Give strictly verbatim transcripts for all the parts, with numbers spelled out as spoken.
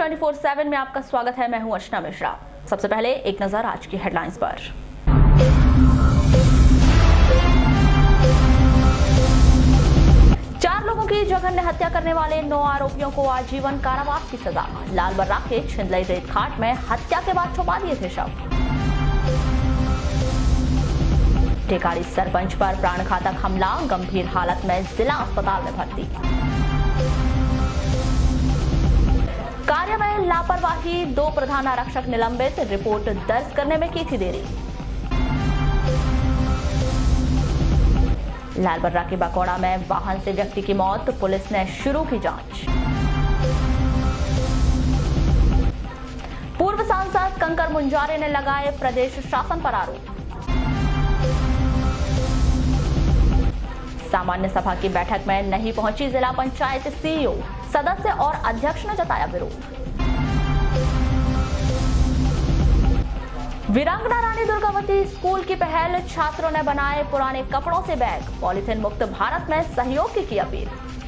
चौबीस सात में आपका स्वागत है। मैं हूं अर्चना मिश्रा। सबसे पहले एक नजर आज की हेडलाइंस पर। चार लोगों की जघन्य हत्या करने वाले नौ आरोपियों को आजीवन कारावास की सजा। लाल बर्रा के छिंदलई रेत घाट में हत्या के बाद छुपा दिए थे शव। टेकारी सरपंच पर प्राणघातक हमला, गंभीर हालत में जिला अस्पताल में भर्ती। कार्य में लापरवाही, दो प्रधान आरक्षक निलंबित, रिपोर्ट दर्ज करने में की थी देरी। लालबर्रा के बकौड़ा में वाहन से व्यक्ति की मौत, पुलिस ने शुरू की जांच। पूर्व सांसद कंकर मुंजारे ने लगाए प्रदेश शासन पर आरोप। सामान्य सभा की बैठक में नहीं पहुंची जिला पंचायत सीईओ, सदस्य और अध्यक्ष ने जताया विरोध। वीरांगना रानी दुर्गावती स्कूल की पहल, छात्रों ने बनाए पुराने कपड़ों से बैग, पॉलीथिन मुक्त भारत में सहयोग की, की अपील।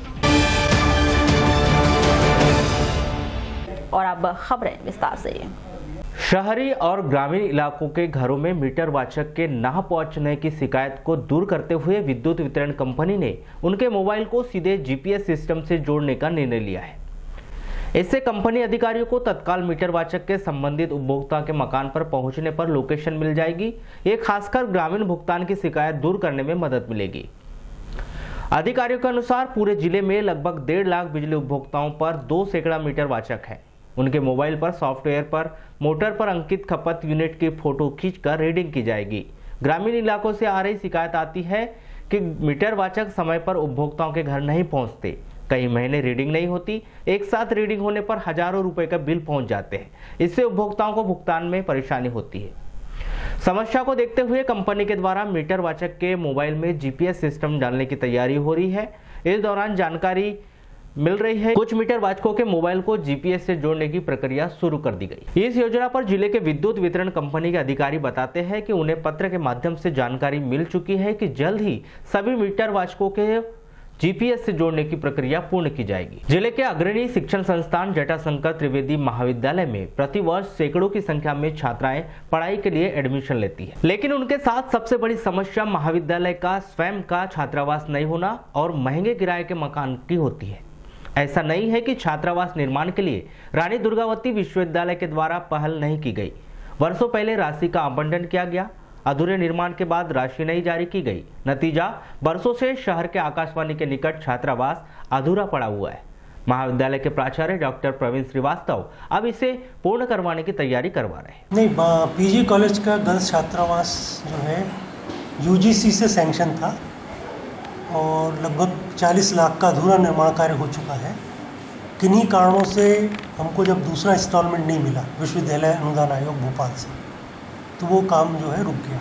और अब खबरें विस्तार से। शहरी और ग्रामीण इलाकों के घरों में मीटर वाचक के ना पहुंचने की शिकायत को दूर करते हुए विद्युत वितरण कंपनी ने उनके मोबाइल को सीधे जीपीएस सिस्टम से जोड़ने का निर्णय लिया है। इससे कंपनी अधिकारियों को तत्काल मीटर वाचक के संबंधित उपभोक्ता के मकान पर पहुंचने पर लोकेशन मिल जाएगी। ये खासकर ग्रामीण भुगतान की शिकायत दूर करने में मदद मिलेगी। अधिकारियों के अनुसार पूरे जिले में लगभग डेढ़ लाख बिजली उपभोक्ताओं पर दो सैकड़ा मीटर वाचक है। उनके मोबाइल पर सॉफ्टवेयर पर मोटर पर अंकित खपत यूनिट की फोटो खींचकर रीडिंग की जाएगी। ग्रामीण इलाकों से आ रही शिकायत आती है कि मीटर वाचक समय पर उपभोक्ताओं के घर नहीं पहुंचते, कई महीने रीडिंग नहीं होती, एक साथ रीडिंग होने पर हजारों रुपए का बिल पहुंच जाते हैं। इससे उपभोक्ताओं को भुगतान में परेशानी होती है। समस्या को देखते हुए कंपनी के द्वारा मीटर वाचक के मोबाइल में जीपीएस सिस्टम डालने की तैयारी हो रही है। इस दौरान जानकारी मिल रही है कुछ मीटर वाचकों के मोबाइल को जीपीएस से जोड़ने की प्रक्रिया शुरू कर दी गई। इस योजना पर जिले के विद्युत वितरण कंपनी के अधिकारी बताते हैं कि उन्हें पत्र के माध्यम से जानकारी मिल चुकी है कि जल्द ही सभी मीटर वाचकों के जीपीएस से जोड़ने की प्रक्रिया पूर्ण की जाएगी। जिले के अग्रणी शिक्षण संस्थान जटाशंकर त्रिवेदी महाविद्यालय में प्रतिवर्ष सैकड़ों की संख्या में छात्राएं पढ़ाई के लिए एडमिशन लेती है, लेकिन उनके साथ सबसे बड़ी समस्या महाविद्यालय का स्वयं का छात्रावास नहीं होना और महंगे किराए के मकान की होती है। ऐसा नहीं है कि छात्रावास निर्माण के लिए रानी दुर्गावती विश्वविद्यालय के द्वारा पहल नहीं की गई। वर्षों पहले राशि का आवंटन किया गया, अधूरे निर्माण के बाद राशि नहीं जारी की गई। नतीजा, वर्षों से शहर के आकाशवाणी के निकट छात्रावास अधूरा पड़ा हुआ है। महाविद्यालय के प्राचार्य डॉक्टर प्रवीण श्रीवास्तव अब इसे पूर्ण करवाने की तैयारी करवा रहे हैं। नहीं, पीजी कॉलेज का गर्ल्स छात्रावास जो है यूजीसी से सैंक्शन था और लगभग चालीस लाख का अधूरा निर्माण कार्य हो चुका है। किन्हीं कारणों से हमको जब दूसरा इंस्टॉलमेंट नहीं मिला विश्वविद्यालय अनुदान आयोग भोपाल से, तो वो काम जो है रुक गया।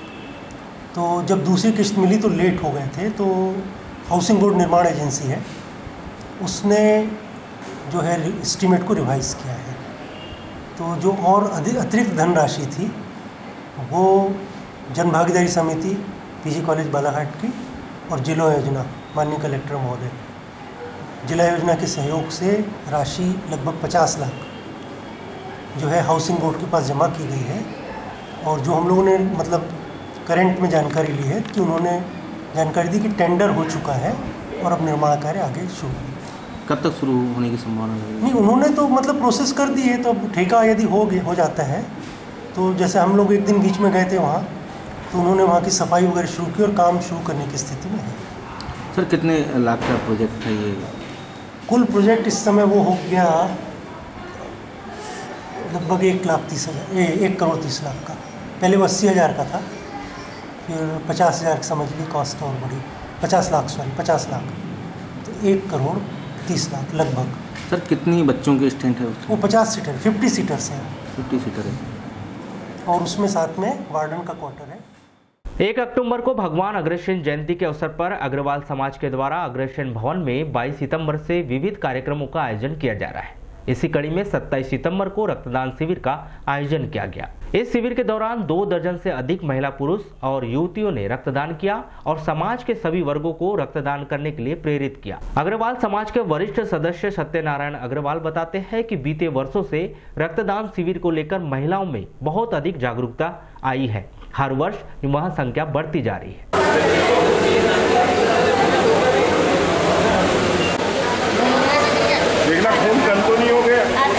तो जब दूसरी किस्त मिली तो लेट हो गए थे, तो हाउसिंग बोर्ड निर्माण एजेंसी है, उसने जो है एस्टीमेट को रिवाइज किया है। तो जो और अतिरिक्त धनराशि थी वो जनभागीदारी समिति पीजी कॉलेज बालाघाट की और जिला योजना माननीय कलेक्टर महोदय जिला योजना के सहयोग से राशि लगभग पचास लाख जो है हाउसिंग बोर्ड के पास जमा की गई है। और जो हम लोगों ने मतलब करंट में जानकारी ली है कि उन्होंने जानकारी दी कि टेंडर हो चुका है और अब निर्माण कार्य आगे शुरू। कब तक शुरू होने की संभावना है? नहीं, उन्होंने तो मतलब प्रोसेस कर दी है। तो अब ठेका यदि हो हो जाता है तो जैसे हम लोग एक दिन बीच में गए थे वहाँ, तो उन्होंने वहाँ की सफाई वगैरह शुरू की और काम शुरू करने की स्थिति में है। सर, कितने लाख का प्रोजेक्ट है ये? कुल प्रोजेक्ट इस समय वो हो गया लगभग एक लाख तीस हज़ार एक करोड़ तीस लाख का। पहले वो अस्सी हज़ार का था, फिर पचास हज़ार समझ ली कॉस्ट और बढ़ी, पचास लाख सॉरी पचास लाख तो एक करोड़ तीस लाख लगभग। सर, कितनी बच्चों के स्टैंड है उसमें? वो पचास सीटर फिफ्टी सीटर्स हैं। फिफ्टी सीटर है और उसमें साथ में वार्डन का क्वार्टर है। एक अक्टूबर को भगवान अग्रसेन जयंती के अवसर पर अग्रवाल समाज के द्वारा अग्रसेन भवन में बाईस सितंबर से विविध कार्यक्रमों का आयोजन किया जा रहा है। इसी कड़ी में सत्ताईस सितंबर को रक्तदान शिविर का आयोजन किया गया। इस शिविर के दौरान दो दर्जन से अधिक महिला पुरुष और युवतियों ने रक्तदान किया और समाज के सभी वर्गों को रक्तदान करने के लिए प्रेरित किया। अग्रवाल समाज के वरिष्ठ सदस्य सत्यनारायण अग्रवाल बताते हैं कि बीते वर्षों से रक्तदान शिविर को लेकर महिलाओं में बहुत अधिक जागरूकता आई है। हर वर्ष वह संख्या बढ़ती जा रही है। देखना खून कम तो नहीं हो गया।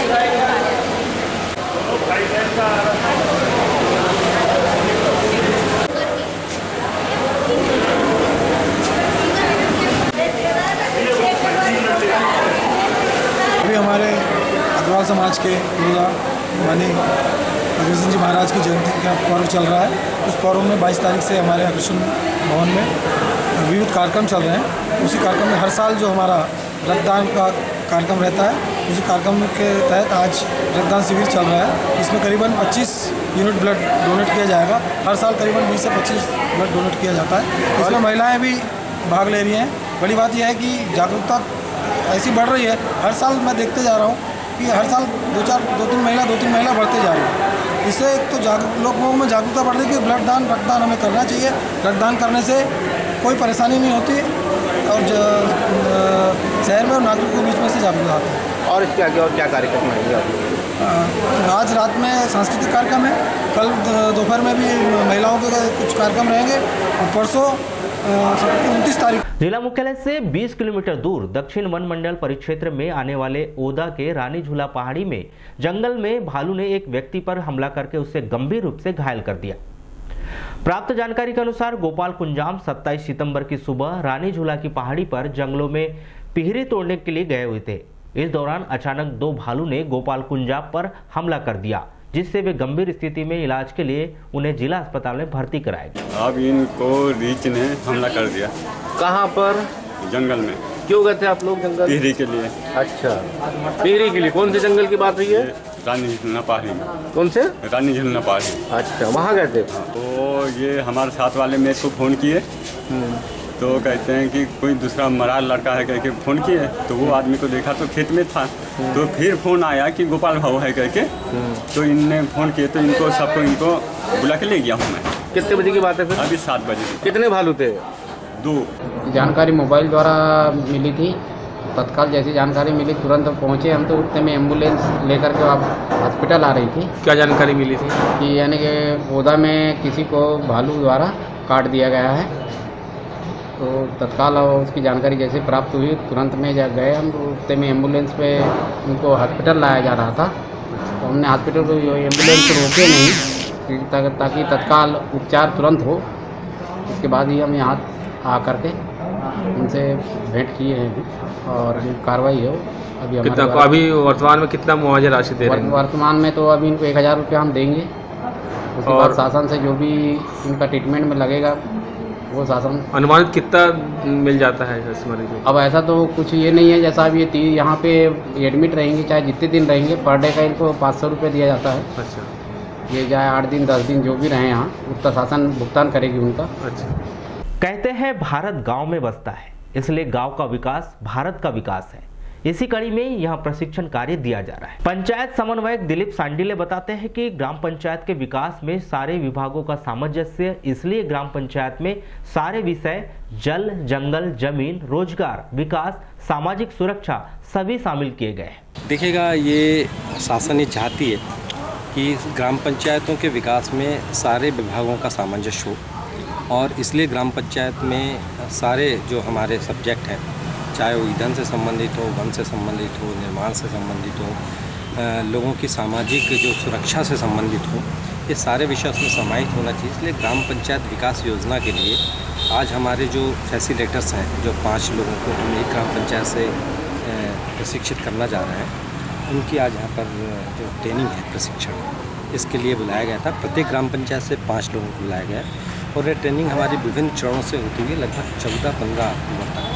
अभी हमारे अग्रवाल समाज के पूरा मानी अग्रसेन जी महाराज की जयंती का पर्व चल रहा है। उस पर्व में बाईस तारीख से हमारे अग्रसेन भवन में विविध कार्यक्रम चल रहे हैं। उसी कार्यक्रम में हर साल जो हमारा रक्तदान का कार्यक्रम रहता है, उसी कार्यक्रम के तहत आज रक्तदान शिविर चल रहा है। इसमें करीबन पच्चीस यूनिट ब्लड डोनेट किया जाएगा। हर साल करीबन बीस से पच्चीस ब्लड डोनेट किया जाता है। इसमें महिलाएं भी भाग ले रही हैं। बड़ी बात यह है कि जागरूकता ऐसी बढ़ रही है। हर साल मैं देखते जा रहा हूँ कि हर साल दो चार दो तीन महिला दो तीन महिला बढ़ते जा रही है। इससे एक तो जागरूक लोगों में जागरूकता बढ़ रही है कि ब्लड दान रक्तदान हमें करना चाहिए। रक्तदान करने से कोई परेशानी नहीं होती और शहर में और नागरिकों के बीच में से जागरूकता आती है। और इसके आगे और क्या कार्यक्रम रहेंगे? आज रात में सांस्कृतिक कार्यक्रम है। कल दोपहर में भी महिलाओं के कुछ कार्यक्रम रहेंगे और परसों उनतीस तारीख। जिला मुख्यालय से बीस किलोमीटर दूर दक्षिण वन मंडल परिक्षेत्र में आने वाले ओदा के रानी झूला पहाड़ी में जंगल में भालू ने एक व्यक्ति पर हमला करके उसे गंभीर रूप से घायल कर दिया। प्राप्त जानकारी के अनुसार गोपाल कुंजाम सत्ताईस सितंबर की सुबह रानी झूला की पहाड़ी पर जंगलों में पिहरी तोड़ने के लिए गए हुए थे। इस दौरान अचानक दो भालू ने गोपाल कुंजाम पर हमला कर दिया, जिससे वे गंभीर स्थिति में इलाज के लिए उन्हें जिला अस्पताल में भर्ती कराया गया। अब इनको रीच ने हमला कर दिया। कहाँ पर? जंगल में। क्यों गए थे आप लोग जंगल? टिहरी के लिए। अच्छा, टिहरी के लिए। कौन से जंगल की बात हुई है? रानी झूलना पहाड़ी। कौन से? रानी झूलना पहाड़ी। अच्छा, वहाँ गए थे। तो ये हमारे साथ वाले मेरे को फ़ोन किए, तो कहते हैं कि कोई दूसरा मरा लड़का है कह के फ़ोन किए। तो वो आदमी को देखा तो खेत में था। तो फिर फ़ोन आया कि गोपाल भाऊ है कह के। तो इनने फ़ोन किए तो इनको सबको इनको बुला के ले गया हूँ मैं। कितने बजे की बात है फिर? अभी सात बजे। कितने भालू थे? दो। जानकारी मोबाइल द्वारा मिली थी। तत्काल जैसी जानकारी मिली तुरंत पहुंचे हम। तो उतने में एम्बुलेंस लेकर के आप हॉस्पिटल आ रही थी। क्या जानकारी मिली थी? कि यानी कि ओदा में किसी को भालू द्वारा काट दिया गया है। तो तत्काल उसकी जानकारी जैसे प्राप्त हुई तुरंत में जा गए हम। उतने में एम्बुलेंस पे उनको हॉस्पिटल लाया जा रहा था। तो हमने हॉस्पिटल को एम्बुलेंस रोके नहीं ताकि तत्काल उपचार तुरंत हो। इसके बाद ही हम यहाँ आ करके उनसे भेंट किए हैं और कार्रवाई हो। अभी कितना को अभी वर्तमान में कितना मुआवजा राशि दे रहे हैं? वर्तमान में तो अभी इनको एक हज़ार रुपये हम देंगे। उसके बाद शासन से जो भी इनका ट्रीटमेंट में लगेगा वो शासन। अनुमानित कितना मिल जाता है इस मरीज को? अब ऐसा तो कुछ ये नहीं है। जैसा अब ये यहाँ पे एडमिट रहेंगे, चाहे जितने दिन रहेंगे, पर डे का इनको पाँच सौ रुपये दिया जाता है। अच्छा। ये चाहे आठ दिन दस दिन जो भी रहे यहाँ, उतना शासन भुगतान करेगी उनका। अच्छा। कहते हैं भारत गांव में बसता है, इसलिए गांव का विकास भारत का विकास है। इसी कड़ी में यह प्रशिक्षण कार्य दिया जा रहा है। पंचायत समन्वयक दिलीप सांडिले बताते हैं कि ग्राम पंचायत के विकास में सारे विभागों का सामंजस्य, इसलिए ग्राम पंचायत में सारे विषय जल, जंगल, जमीन, रोजगार, विकास, सामाजिक सुरक्षा सभी शामिल किए गए हैं। देखिएगा, ये शासन ये चाहती है कि ग्राम पंचायतों के विकास में सारे विभागों का सामंजस्य हो, और इसलिए ग्राम पंचायत में सारे जो हमारे सब्जेक्ट हैं, चाहे वो ईंधन से संबंधित हो, वन से संबंधित हो, निर्माण से संबंधित हो, लोगों की सामाजिक जो सुरक्षा से संबंधित हो, ये सारे विषय उसमें समाहित होना चाहिए। इसलिए ग्राम पंचायत विकास योजना के लिए आज हमारे जो फैसिलिटेटर्स हैं, जो पाँच लोगों को हम एक ग्राम पंचायत से प्रशिक्षित करना जा रहे हैं, उनकी आज यहाँ पर जो ट्रेनिंग है, प्रशिक्षण, इसके लिए बुलाया गया था। प्रत्येक ग्राम पंचायत से पाँच लोगों को बुलाया गया और ये ट्रेनिंग हमारी विभिन्न चरणों से होती हुई लगभग चौदह पंद्रह अक्टूबर तक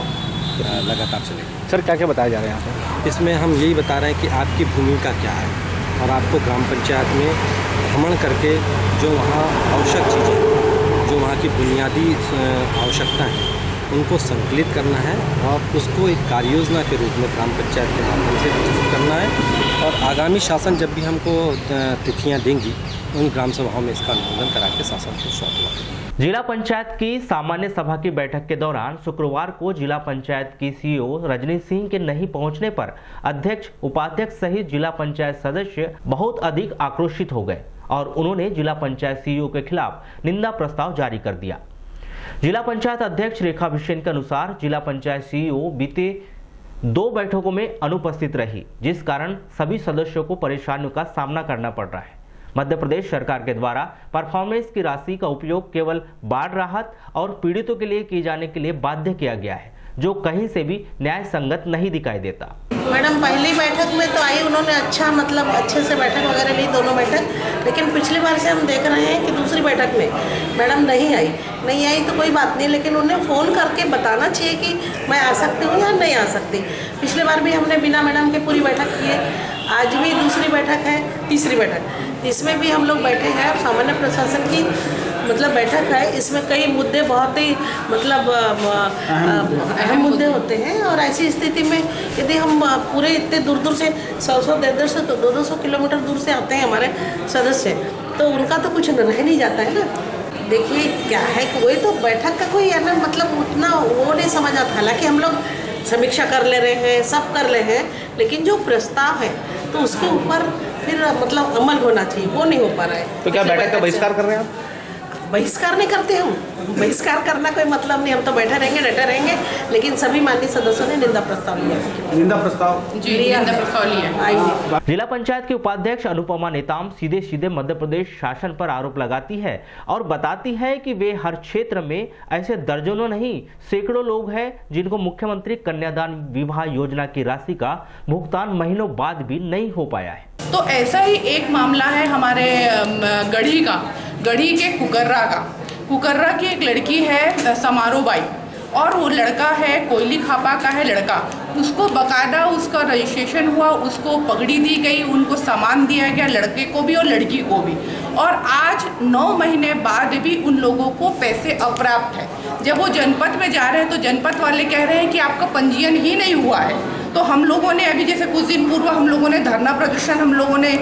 लगातार चलेगी। सर, क्या क्या बताया जा रहा है यहाँ पर? इसमें हम यही बता रहे हैं कि आपकी भूमिका क्या है और आपको ग्राम पंचायत में भ्रमण करके जो वहाँ आवश्यक चीज़ें, जो वहाँ की बुनियादी आवश्यकता हैं, उनको संकलित करना है और उसको एक कार्य योजना के रूप में ग्राम पंचायत के माध्यम से प्रस्तुत करना है और आगामी शासन जब भी हमको तिथियां देंगी उन ग्राम सभाओं में इसका अनुमोदन करा के शासन को सौंपना। जिला पंचायत की सामान्य सभा की बैठक के दौरान शुक्रवार को जिला पंचायत की सीईओ रजनी सिंह के नहीं पहुंचने पर अध्यक्ष, उपाध्यक्ष सहित जिला पंचायत सदस्य बहुत अधिक आक्रोशित हो गए और उन्होंने जिला पंचायत सीईओ के खिलाफ निंदा प्रस्ताव जारी कर दिया। जिला पंचायत अध्यक्ष रेखा बिसेन के अनुसार जिला पंचायत सीईओ बीते दो बैठकों में अनुपस्थित रही, जिस कारण सभी सदस्यों को परेशानियों का सामना करना पड़ रहा है। मध्य प्रदेश सरकार के द्वारा परफॉर्मेंस की राशि का उपयोग केवल बाढ़ राहत और पीड़ितों के लिए किए जाने के लिए बाध्य किया गया है, जो कहीं से भी न्याय संगत नहीं दिखाई देता। मैडम पहली बैठक में तो आई, उन्होंने अच्छा मतलब अच्छे से बैठक वगैरह ली दोनों बैठक, लेकिन पिछली बार से हम देख रहे हैं कि दूसरी बैठक में मैडम नहीं आई नहीं आई तो कोई बात नहीं, लेकिन उन्हें फ़ोन करके बताना चाहिए कि मैं आ सकती हूँ या नहीं आ सकती। पिछले बार भी हमने बिना मैडम के पूरी बैठक की है, आज भी दूसरी बैठक है, तीसरी बैठक, इसमें भी हम लोग बैठे हैं। सामान्य प्रशासन की मतलब बैठक है, इसमें कई मुद्दे बहुत ही मतलब अहम मुद्दे होते हैं और ऐसी स्थिति में यदि हम पूरे इतने दूर दूर से सौ सौ डेढ़ सौ तो दो दो सौ किलोमीटर दूर से आते हैं हमारे सदस्य, तो उनका तो कुछ रह नहीं जाता है ना। देखिए क्या है कि वही तो बैठक का कोई है ना मतलब उतना वो नहीं समझ आता। हालांकि हम लोग समीक्षा कर ले रहे हैं, सब कर ले हैं, लेकिन जो प्रस्ताव है तो उसके ऊपर फिर मतलब अमल होना चाहिए, वो नहीं हो पा रहा है। तो क्या बैठक का बहिष्कार कर रहे हैं आप? बहिष्कार नहीं करते हम, बहिष्कार करना कोई मतलब नहीं, हम तो बैठे रहेंगे, डटे रहेंगे, लेकिन सभी माननीय सदस्यों ने निंदा प्रस्ताव लिया। निंदा प्रस्ताव जी निंदा प्रस्ताव लिया। जिला पंचायत के उपाध्यक्ष अनुपमा नेताम सीधे सीधे मध्य प्रदेश शासन पर आरोप लगाती है और बताती है कि वे हर क्षेत्र में ऐसे दर्जनों नहीं सैकड़ों लोग हैं जिनको मुख्यमंत्री कन्यादान विवाह योजना की राशि का भुगतान महीनों बाद भी नहीं हो पाया है। तो ऐसा ही एक मामला है हमारे गढ़ी का, गढ़ी के कुकर्रा का। कुकर्रा की एक लड़की है समारोह बाई और वो लड़का है कोयली खापा का है लड़का, उसको बकायदा उसका रजिस्ट्रेशन हुआ, उसको पगड़ी दी गई, उनको सामान दिया गया, लड़के को भी और लड़की को भी, और आज नौ महीने बाद भी उन लोगों को पैसे अप्राप्त है। जब वो जनपद में जा रहे हैं तो जनपद वाले कह रहे हैं कि आपका पंजीयन ही नहीं हुआ है। तो हम लोगों ने अभी जैसे कुछ दिन पूर्व हम लोगों ने धरना प्रदर्शन हम लोगों ने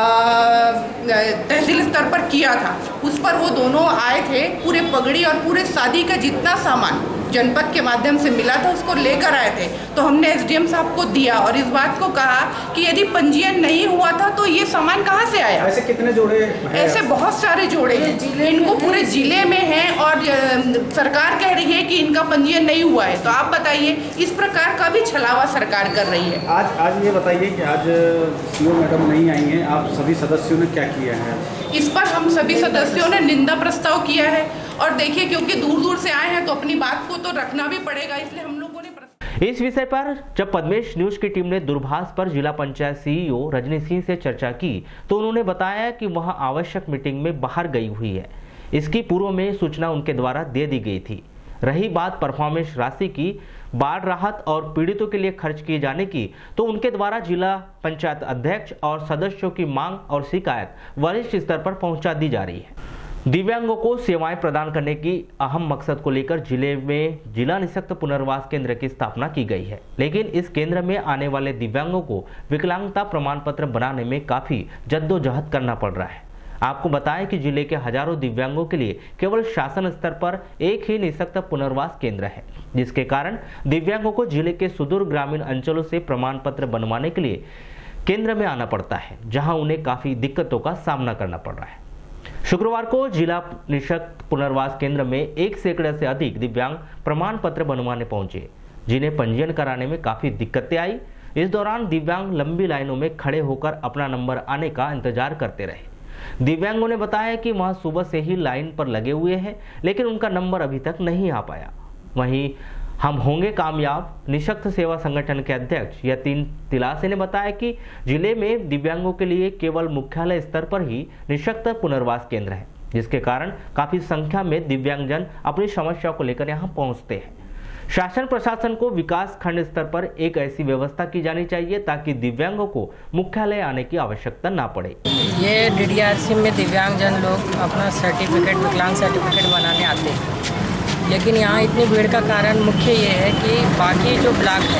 तहसील स्तर पर किया था, उस पर वो दोनों आए थे, पूरे पगड़ी और पूरे शादी का जितना सामान जनपद के माध्यम से मिला था उसको लेकर आए थे। तो हमने एसडीएम साहब को दिया और इस बात को कहा कि यदि पंजीयन नहीं हुआ था तो ये सामान कहाँ से आया। ऐसे कितने जोड़े? ऐसे बहुत सारे जोड़े हैं, इनको पूरे जिले में हैं और सरकार कह रही है कि इनका पंजीयन नहीं हुआ है। तो आप बताइए, इस प्रकार का भी छलावा सरकार कर रही है। आज आज ये बताइए कि आज सीओ मैडम नहीं आई हैं, आप सभी सदस्यों ने क्या किया है? इस पर हम सभी सदस्यों ने निंदा प्रस्ताव किया है और देखिए क्योंकि दूर दूर से आए हैं तो अपनी बात को तो रखना भी पड़ेगा, इसलिए हम लोगों ने। इस विषय पर जब पद्मेश न्यूज की टीम ने दूरभाष पर जिला पंचायत सीईओ रजनी सिंह से चर्चा की तो उन्होंने बताया कि वह आवश्यक मीटिंग में बाहर गई हुई है। इसकी पूर्व में सूचना उनके द्वारा दे दी गई थी। रही बात परफॉर्मेंस राशि की, बाढ़ राहत और पीड़ितों के लिए खर्च किए जाने की, तो उनके द्वारा जिला पंचायत अध्यक्ष और सदस्यों की मांग और शिकायत वरिष्ठ स्तर पर पहुंचा दी जा रही है। दिव्यांगों को सेवाएं प्रदान करने की अहम मकसद को लेकर जिले में जिला निःशक्त पुनर्वास केंद्र की स्थापना की गई है, लेकिन इस केंद्र में आने वाले दिव्यांगों को विकलांगता प्रमाण पत्र बनाने में काफी जद्दोजहद करना पड़ रहा है। आपको बताएं कि जिले के हजारों दिव्यांगों के लिए केवल शासन स्तर पर एक ही निःशक्त पुनर्वास केंद्र है, जिसके कारण दिव्यांगों को जिले के सुदूर ग्रामीण अंचलों से प्रमाण पत्र बनवाने के लिए केंद्र में आना पड़ता है, जहां उन्हें काफी दिक्कतों का सामना करना पड़ रहा है। शुक्रवार को जिला निःशक्त पुनर्वास केंद्र में एक सैकड़े से अधिक दिव्यांग प्रमाण पत्र बनवाने पहुंचे, जिन्हें पंजीयन कराने में काफी दिक्कतें आई। इस दौरान दिव्यांग लंबी लाइनों में खड़े होकर अपना नंबर आने का इंतजार करते रहे। दिव्यांगों ने बताया कि वहां सुबह से ही लाइन पर लगे हुए हैं, लेकिन उनका नंबर अभी तक नहीं आ पाया। वहीं हम होंगे कामयाब निःशक्त सेवा संगठन के अध्यक्ष यतीन तिलासे ने बताया कि जिले में दिव्यांगों के लिए केवल मुख्यालय स्तर पर ही निःशक्त पुनर्वास केंद्र है, जिसके कारण काफी संख्या में दिव्यांगजन अपनी समस्या को लेकर यहां पहुंचते हैं। शासन प्रशासन को विकास खंड स्तर पर एक ऐसी व्यवस्था की जानी चाहिए ताकि दिव्यांगों को मुख्यालय आने की आवश्यकता ना पड़े। ये डीडीआरसी में दिव्यांगजन लोग अपना सर्टिफिकेट विकलांग सर्टिफिकेट बनाने आते हैं, लेकिन यहाँ इतनी भीड़ का कारण मुख्य ये है कि बाकी जो ब्लॉक है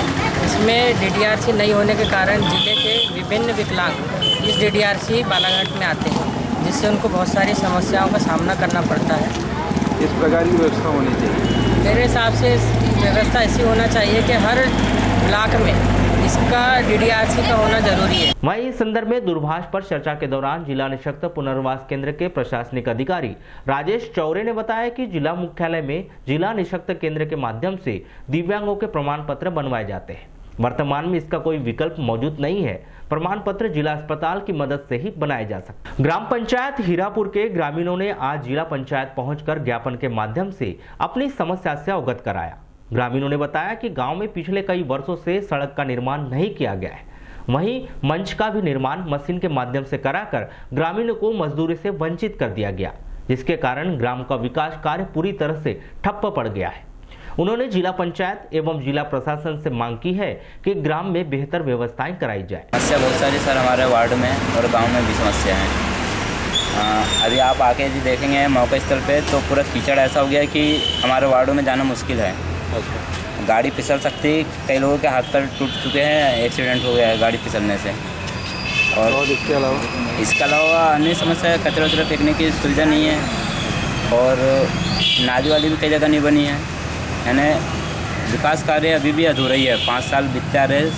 इसमें डीडीआरसी नहीं होने के कारण जिले के विभिन्न विकलांग इस डीडीआरसी बालाघाट में आते हैं, जिससे उनको बहुत सारी समस्याओं का सामना करना पड़ता है। इस प्रकार की व्यवस्था होनी चाहिए। मेरे हिसाब से व्यवस्था ऐसी होना चाहिए कि हर ब्लॉक में इसका डीडीआरसी का होना जरूरी है। वहीं इस संदर्भ में दूरभाष पर चर्चा के दौरान जिला निःशक्त पुनर्वास केंद्र के प्रशासनिक अधिकारी राजेश चौरे ने बताया कि जिला मुख्यालय में जिला निःशक्त केंद्र के माध्यम से दिव्यांगों के प्रमाण पत्र बनवाए जाते हैं। वर्तमान में इसका कोई विकल्प मौजूद नहीं है। प्रमाण पत्र जिला अस्पताल की मदद से ही बनाए जा सकते हैं। ग्राम पंचायत हीरापुर के ग्रामीणों ने आज जिला पंचायत पहुंचकर ज्ञापन के माध्यम से अपनी समस्या से अवगत कराया। ग्रामीणों ने बताया कि गांव में पिछले कई वर्षों से सड़क का निर्माण नहीं किया गया है। वहीं मंच का भी निर्माण मशीन के माध्यम से कराकर ग्रामीणों को मजदूरी से वंचित कर दिया गया, जिसके कारण ग्राम का विकास कार्य पूरी तरह से ठप्प पड़ गया है। उन्होंने जिला पंचायत एवं जिला प्रशासन से मांग की है कि ग्राम में बेहतर व्यवस्थाएं कराई जाए। समस्या बहुत सारी सर हमारे वार्ड में और गांव में भी समस्या है। आ, अभी आप आके जी देखेंगे मौका स्थल पे तो पूरा कीचड़ ऐसा हो गया कि हमारे वार्डों में जाना मुश्किल है। गाड़ी फिसल सकती, कई लोगों के हाथ पैर टूट चुके हैं, एक्सीडेंट हो गया है गाड़ी फिसलने से। और, और इसके अलावा इसके अलावा अन्य समस्या है, कचरा वचरा फेंकने की सुविधा नहीं है और नाली वाली भी कई जगह नहीं बनी है। यानी विकास कार्य अभी भी अधूरा ही है। पाँच साल बीतते आ रहे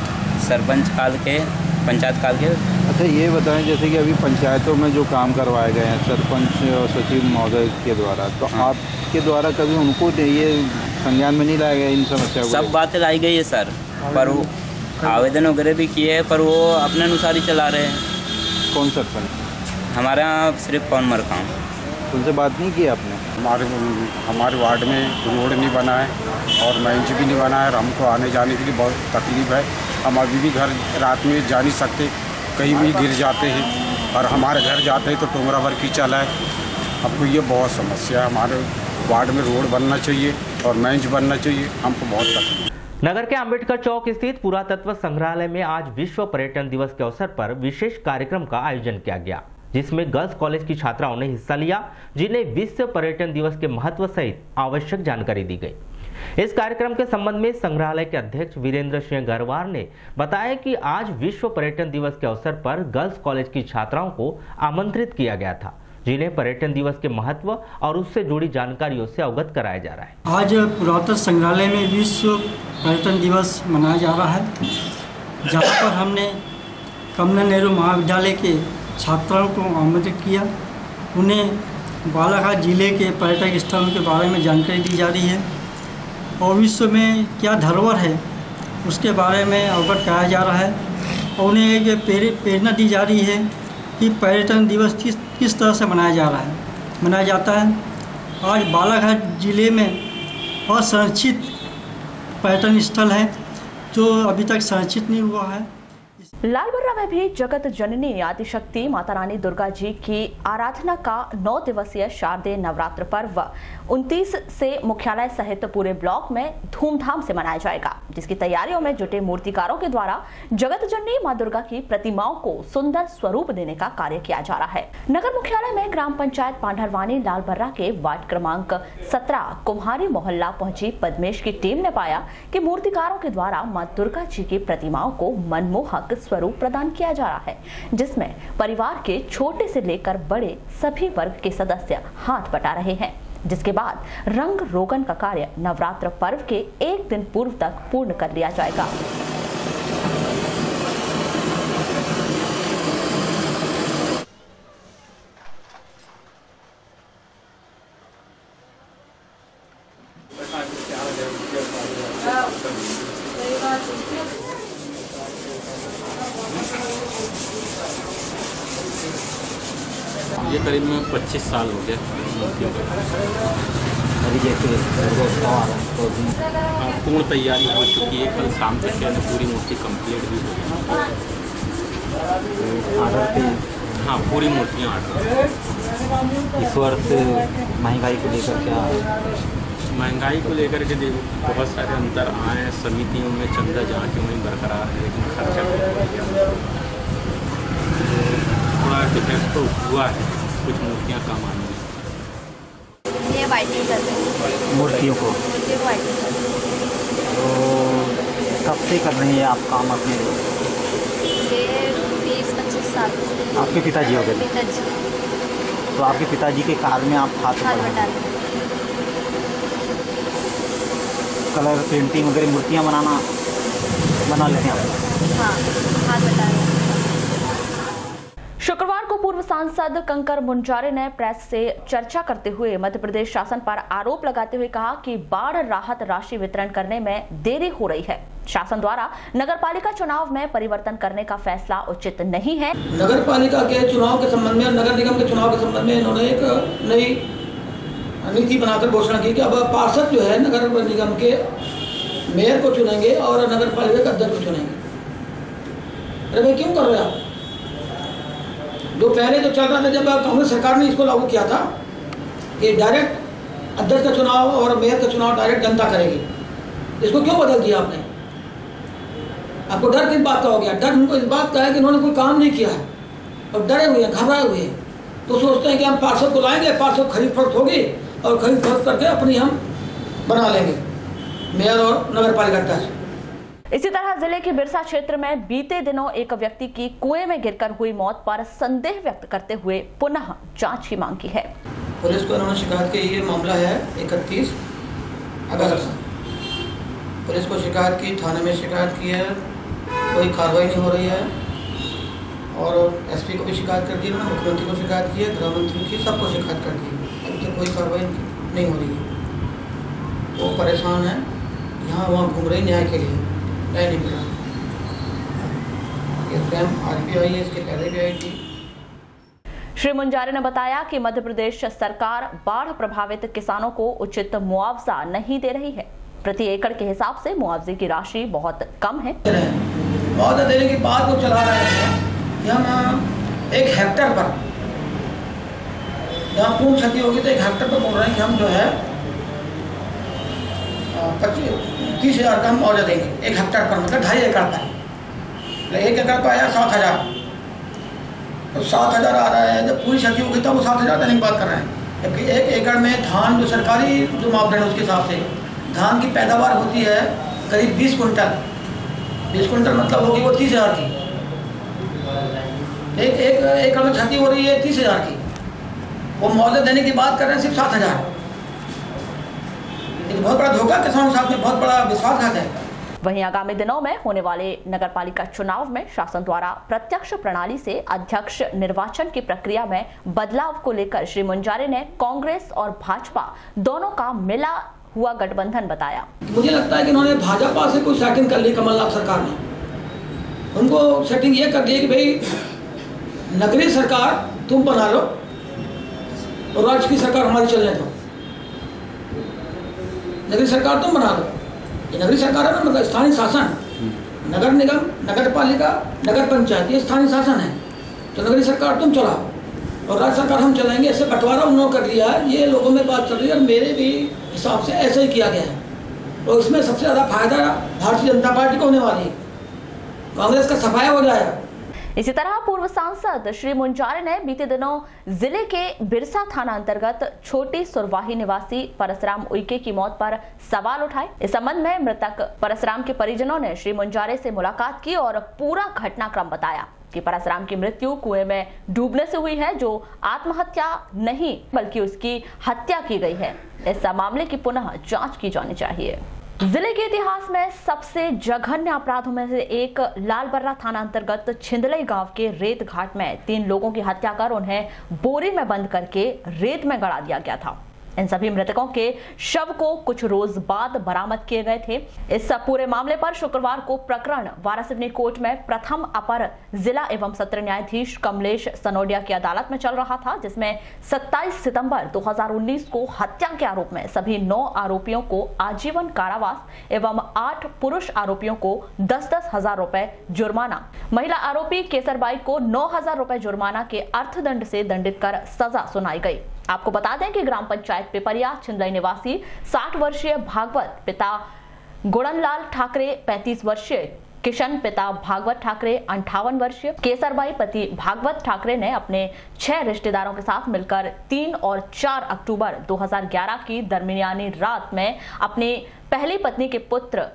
सरपंच काल के, पंचायत काल के। अच्छा ये बताएं, जैसे कि अभी पंचायतों में जो काम करवाए गए हैं सरपंच और सचिव महोदय के द्वारा, तो हाँ। आपके द्वारा कभी उनको ये संज्ञान में नहीं लाया गया इन समस्याओं को? सब बातें लाई गई है सर, पर वो आवेदन वगैरह भी किए हैं, पर वो अपने अनुसार ही चला रहे हैं। कौन सरपंच? हमारे यहाँ सिर्फ पवन मरकाम। उनसे बात नहीं की आपने? हमारे हमारे वार्ड में रोड नहीं बना है और मंच भी नहीं बना है और हमको आने जाने के लिए बहुत तकलीफ है। हम अभी भी घर रात में जा नहीं सकते, कहीं भी गिर जाते हैं और हमारे घर जाते हैं तो टोंगरा भर कीचड़ है। हमको ये बहुत समस्या है। हमारे वार्ड में रोड बनना चाहिए और मंच बनना चाहिए, हमको बहुत तकलीफ। नगर के अंबेडकर चौक स्थित पुरातत्व संग्रहालय में आज विश्व पर्यटन दिवस के अवसर पर विशेष कार्यक्रम का आयोजन किया गया, जिसमें गर्ल्स कॉलेज की छात्राओं ने हिस्सा लिया, जिन्हें विश्व पर्यटन दिवस के महत्व सहित आवश्यक जानकारी दी गई। इस कार्यक्रम के संबंध में संग्रहालय के अध्यक्ष वीरेंद्र सिंह गरवार ने बताया कि आज विश्व पर्यटन दिवस के अवसर पर गर्ल्स कॉलेज की छात्राओं को आमंत्रित किया गया था, जिन्हें पर्यटन दिवस के महत्व और उससे जुड़ी जानकारियों से अवगत कराया जा रहा है। आज पुरातत्व संग्रहालय में विश्व पर्यटन दिवस मनाया जा रहा है, जहाँ पर हमने कमला नेहरू महाविद्यालय के छात्राओं को आमंत्रित किया। उन्हें बालाघाट जिले के पर्यटक स्थलों के बारे में जानकारी दी जा रही है और विश्व में क्या धरोहर है उसके बारे में अवगत कराया जा रहा है और उन्हें एक प्रेरणा दी जा रही है कि पर्यटन दिवस किस किस तरह से मनाया जा रहा है मनाया जाता है। आज बालाघाट जिले में असंरक्षित पर्यटन स्थल है जो अभी तक संरक्षित नहीं हुआ है। लालबर्रा में भी जगत जननी आदिशक्ति माता रानी दुर्गा जी की आराधना का नौ दिवसीय शारदीय नवरात्र पर्व उनतीस से मुख्यालय सहित पूरे ब्लॉक में धूमधाम से मनाया जाएगा, जिसकी तैयारियों में जुटे मूर्तिकारों के द्वारा जगत जननी मां दुर्गा की प्रतिमाओं को सुंदर स्वरूप देने का कार्य किया जा रहा है। नगर मुख्यालय में ग्राम पंचायत पांढरवानी लालबर्रा के वार्ड क्रमांक सत्रह कुम्हारी मोहल्ला पहुंची पद्मेश की टीम ने पाया कि मूर्तिकारों के द्वारा मां दुर्गा जी की प्रतिमाओं को मनमोहक स्वरूप प्रदान किया जा रहा है, जिसमें परिवार के छोटे से लेकर बड़े सभी वर्ग के सदस्य हाथ बटा रहे हैं, जिसके बाद रंग रोगन का कार्य नवरात्र पर्व के एक दिन पूर्व तक पूर्ण कर लिया जाएगा। ये करीब में पच्चीस साल हो गए मूर्तियों का। अभी जैसे तो पूर्ण तैयारी हो चुकी है, कल शाम तक के पूरी मूर्ति कंप्लीट भी हो गई। आर्डर पे हाँ, पूरी मूर्तियाँ आर्डर। इस वर्ष महंगाई को लेकर क्या? महंगाई को लेकर के देखो बहुत सारे अंतर आए हैं। समितियों में चंदा जहाँ के वहीं बरकरार है, लेकिन खर्चा थोड़ा डिफेक्ट तो हुआ है, कुछ मूर्तियाँ कम आई हैं। ये वाइटिंग करते हैं मूर्तियों को, मूर्तियों को वाइटिंग करते हैं। तो कब से कर रही हैं आप काम अपने? ये बीस पच्चीस साल से। आपके पिताजी हो गए? पिताजी। तो आपके पिताजी के कार में आप हाथ हाथ बटा लें। कलर पेंटिंग वगैरह मूर्तियाँ बनाना बना लेते हैं आप? हाँ, हाथ बटा लें। शुक्रवार को पूर्व सांसद कंकर मुंजारे ने प्रेस से चर्चा करते हुए मध्य प्रदेश शासन पर आरोप लगाते हुए कहा कि बाढ़ राहत राशि वितरण करने में देरी हो रही है। शासन द्वारा नगरपालिका चुनाव में परिवर्तन करने का फैसला उचित नहीं है। नगरपालिका के चुनाव के संबंध में, नगर निगम के चुनाव के संबंध में इन्होंने एक नई नीति बनाकर घोषणा की कि अब पार्षद जो है नगर निगम के मेयर को चुनेंगे और नगर पालिका के अध्यक्ष को चुनेंगे। अरे भाई क्यों कर रहे हैं आप? जो पहले जो चल रहा था, जब कांग्रेस सरकार ने इसको लागू किया था कि डायरेक्ट अध्यक्ष का चुनाव और मेयर का चुनाव डायरेक्ट जनता करेगी, इसको क्यों बदल दिया आपने? आपको डर किस बात का हो गया? डर उनको इस बात का है कि इन्होंने कोई काम नहीं किया है और डरे हुए हैं, घबराए हुए हैं, तो सोचते हैं कि हम पार्षद को लाएंगे, पार्षद खरीद फरोख्त होगी और खरीद फरोख्त करके अपनी हम बना लेंगे मेयर और नगर पालिका अध्यक्ष। इसी तरह जिले के बिरसा क्षेत्र में बीते दिनों एक व्यक्ति की कुएं में गिरकर हुई मौत पर संदेह व्यक्त करते हुए पुनः जांच की मांग की है। पुलिस को इन्होंने शिकायत की, ये मामला है इकतीस अगस्त। पुलिस को शिकायत की, थाने में शिकायत की है, कोई कार्रवाई नहीं हो रही है और एसपी को भी शिकायत कर दी, मुख्यमंत्री को शिकायत की है, गृह मंत्री की, सबको शिकायत कर दी, अभी तक कोई कार्रवाई नहीं हो रही है। वो परेशान है, यहाँ वहाँ घूम रही न्याय के लिए, न्याय नहीं मिल रहा। ये स्वयं आज भी आई है, इसके पहले भी आई थी। श्री मुंजारे ने बताया कि मध्य प्रदेश सरकार बाढ़ प्रभावित किसानों को उचित मुआवजा नहीं दे रही है। प्रति एकड़ के हिसाब से मुआवजे की राशि बहुत कम है। मुआवजा देने की बात वो चला रहे हैं कि हम एक हेक्टेयर पर, जहाँ पूर्ण क्षति होगी तो एक हेक्टेयर पर बोल रहे हैं कि हम जो है पच्चीस तीस हज़ार का हम मुआवजा देंगे एक हेक्टेयर पर, मतलब ढाई एकड़ पर। एक एकड़ पर आया सात हज़ार, तो सात हज़ार आ रहा है, जब पूरी क्षति होगी तब वो सात हज़ार देने की बात कर रहे हैं। जबकि एक एकड़ में धान जो सरकारी जो मापदंड है उसके हिसाब से धान की पैदावार होती है करीब बीस कुंटल, बीस कुंटल मतलब होगी वो तीस हज़ार की। एक एक एकड़ में क्षति हो रही है तीस हज़ार की, वो मुआवजा देने की बात कर रहे हैं सिर्फ सात हज़ार। ये बहुत बड़ा धोखा किसानों के साथ में, बहुत बड़ा विश्वासघात है। वहीं आगामी दिनों में होने वाले नगरपालिका चुनाव में शासन द्वारा प्रत्यक्ष प्रणाली से अध्यक्ष निर्वाचन की प्रक्रिया में बदलाव को लेकर श्री मुंजारे ने कांग्रेस और भाजपा दोनों का मिला हुआ गठबंधन बताया। मुझे लगता है कि इन्होंने भाजपा से कोई सेटिंग कर ली कमलनाथ सरकार ने। उनको सेटिंग ये कर दी कि भाई नगरीय सरकार तुम बना लो और राज्य की सरकार हमारी चलने दो। नगरीय सरकार तुम बना लो, ये नगरीय सरकार है ना, मतलब स्थानीय शासन, नगर निगम, नगर पालिका, नगर पंचायत, ये स्थानीय शासन है। तो नगरीय सरकार तुम चलाओ और राज्य सरकार हम चलाएंगे, ऐसे बंटवारा उन्होंने कर लिया है। ये लोगों में बात चल रही है और मेरे भी हिसाब से ऐसा ही किया गया है। तो इसमें सबसे ज़्यादा फायदा भारतीय जनता पार्टी को होने वाली है, कांग्रेस का सफाया हो जाएगा। इसी तरह पूर्व सांसद श्री मुंजारे ने बीते दिनों जिले के बिरसा थाना अंतर्गत छोटी सुरवाही निवासी परसराम उइके की मौत पर सवाल उठाए। इस संबंध में मृतक परसराम के परिजनों ने श्री मुंजारे से मुलाकात की और पूरा घटनाक्रम बताया कि परसराम की मृत्यु कुएं में डूबने से हुई है, जो आत्महत्या नहीं बल्कि उसकी हत्या की गई है। इस मामले की पुनः जांच की जानी चाहिए। जिले के इतिहास में सबसे जघन्य अपराधों में से एक लालबर्रा थाना अंतर्गत छिंदलई गांव के रेत घाट में तीन लोगों की हत्या कर उन्हें बोरी में बंद करके रेत में गड़ा दिया गया था। इन सभी मृतकों के शव को कुछ रोज बाद बरामद किए गए थे। इस पूरे मामले पर शुक्रवार को प्रकरण वारासिवनी कोर्ट में प्रथम अपर जिला एवं सत्र न्यायाधीश कमलेश सनोडिया की अदालत में चल रहा था, जिसमें सत्ताईस सितंबर दो हज़ार उन्नीस को हत्या के आरोप में सभी नौ आरोपियों को आजीवन कारावास एवं आठ पुरुष आरोपियों को दस दस हजार रुपए जुर्माना, महिला आरोपी केसरबाई को नौ हजार रुपए जुर्माना के अर्थदंड से दंडित कर सजा सुनाई गई। आपको बता दें कि ग्राम पंचायत पिपरिया छिंदलई निवासी साठ वर्षीय भागवत पिता गुड़नलाल ठाकरे, पैंतीस वर्षीय किशन पिता भागवत ठाकरे, अंठावन वर्षीय केसरबाई पति भागवत ठाकरे ने अपने छह रिश्तेदारों के साथ मिलकर तीन और चार अक्टूबर दो हज़ार ग्यारह की दरमियानी रात में अपनी पहली पत्नी के पुत्र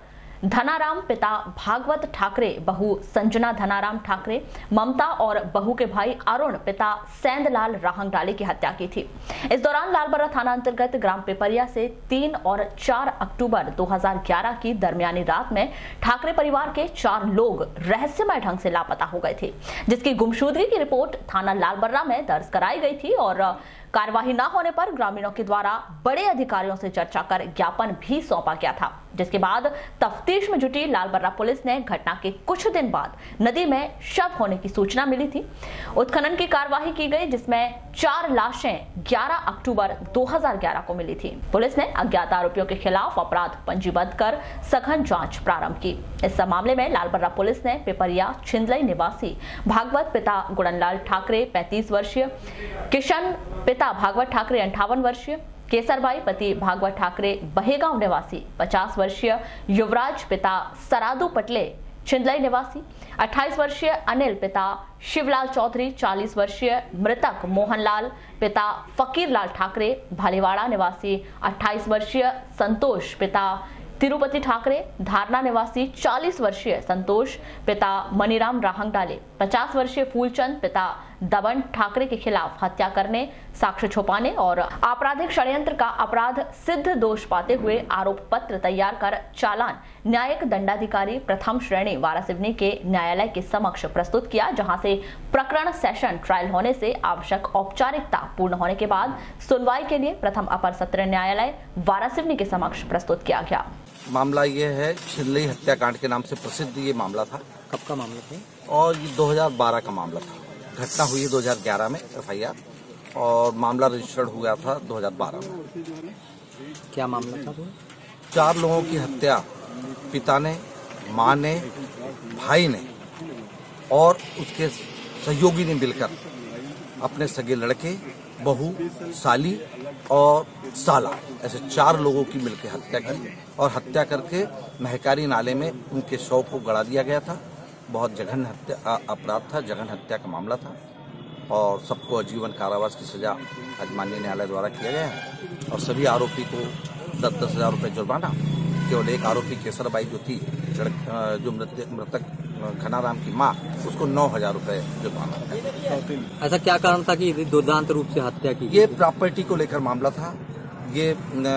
धनाराम पिता भागवत ठाकरे, बहू संजना धनाराम ठाकरे, ममता और बहू के भाई अरुण पिता सेंदलाल राहंगडाले की हत्या की थी। इस दौरान लालबर्रा थाना अंतर्गत ग्राम पिपरिया से तीन और चार अक्टूबर दो हज़ार ग्यारह की दरमियानी रात में ठाकरे परिवार के चार लोग रहस्यमय ढंग से लापता हो गए थे, जिसकी गुमशुदगी की रिपोर्ट थाना लालबर्रा में दर्ज कराई गई थी और कार्यवाही न होने पर ग्रामीणों के द्वारा बड़े अधिकारियों से चर्चा कर ज्ञापन भी सौंपा गया था, जिसके बाद तफ्तीश में जुटी लालबर्रा पुलिस ने घटना के कुछ दिन बाद नदी में शव होने की सूचना मिली थी। उत्खनन की कार्यवाही की गई, जिसमें चार लाशें ग्यारह अक्टूबर दो हज़ार ग्यारह को मिली थी। पुलिस ने अज्ञात आरोपियों के खिलाफ अपराध पंजीबद्ध कर सघन जांच प्रारंभ की। इस मामले में लालबर्रा पुलिस ने पिपरिया छिंदलई निवासी भागवत पिता गुड़नलाल ठाकरे पैंतीस वर्षीय, किशन पिता भागवत ठाकरे अंठावन वर्षीय, केसरबाई पति भागवत ठाकरे बहेगांव निवासी पचास वर्षीय, युवराज पिता सरादू पटले छिंदलई निवासी अट्ठाईस वर्षीय, अनिल पिता शिवलाल चौधरी चालीस वर्षीय, मृतक मोहनलाल पिता फकीरलाल ठाकरे भालीवाड़ा निवासी अट्ठाईस वर्षीय, संतोष पिता तिरुपति ठाकरे धारना निवासी चालीस वर्षीय, संतोष पिता मनीराम राहंगडाले पचास वर्षीय, फूलचंद पिता दबन ठाकरे के खिलाफ हत्या करने, साक्ष्य छुपाने और आपराधिक षड्यंत्र का अपराध सिद्ध दोष पाते हुए आरोप पत्र तैयार कर चालान न्यायिक दंडाधिकारी प्रथम श्रेणी वारासिवनी के न्यायालय के समक्ष प्रस्तुत किया, जहां से प्रकरण सेशन ट्रायल होने से आवश्यक औपचारिकता पूर्ण होने के बाद सुनवाई के लिए प्रथम अपर सत्र न्यायालय वारासिवनी के समक्ष प्रस्तुत किया गया। मामला ये है, छिंदलई हत्याकांड के नाम से प्रसिद्ध ये मामला था। कब का मामला था? और ये दो हज़ार बारह का मामला था। घटना हुई दो हज़ार ग्यारह में एफ आई आर और मामला रजिस्टर्ड हुआ था दो हज़ार बारह में। क्या मामला था वो? चार लोगों की हत्या पिता ने, मां ने, भाई ने और उसके सहयोगी ने मिलकर अपने सगे लड़के, बहू, साली और साला ऐसे चार लोगों की मिलकर हत्या की और हत्या करके महकारी नाले में उनके शव को गड़ा दिया गया था। बहुत जघन्य हत्या अपराध था, जघन्य हत्या का मामला था और सबको आजीवन कारावास की सजा आज माननीय न्यायालय द्वारा किया गया है और सभी आरोपी को दस दस हजार रुपये जुर्माना। केवल एक आरोपी केसरबाई जो थी, जो मृतक घनाराम की मां, उसको नौ हजार रुपये जुर्माना। ऐसा क्या कारण था कि दुर्दांत रूप से हत्या की? ये प्रॉपर्टी को लेकर मामला था। ये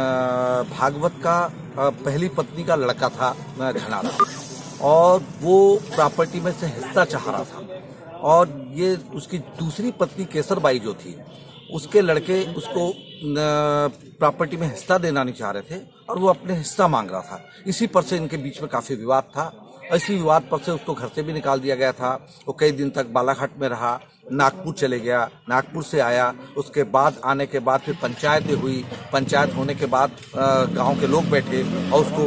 भागवत का पहली पत्नी का लड़का था घनाराम और वो प्रॉपर्टी में से हिस्सा चाह रहा था और ये उसकी दूसरी पत्नी केसरबाई जो थी, उसके लड़के उसको प्रॉपर्टी में हिस्सा देना नहीं चाह रहे थे और वो अपने हिस्सा मांग रहा था। इसी पर से इनके बीच में काफी विवाद था। इसी विवाद पर से उसको घर से भी निकाल दिया गया था। वो कई दिन तक बालाघाट में रहा, नागपुर चले गया, नागपुर से आया, उसके बाद आने के बाद फिर पंचायतें हुई। पंचायत होने के बाद गांव के लोग बैठे और उसको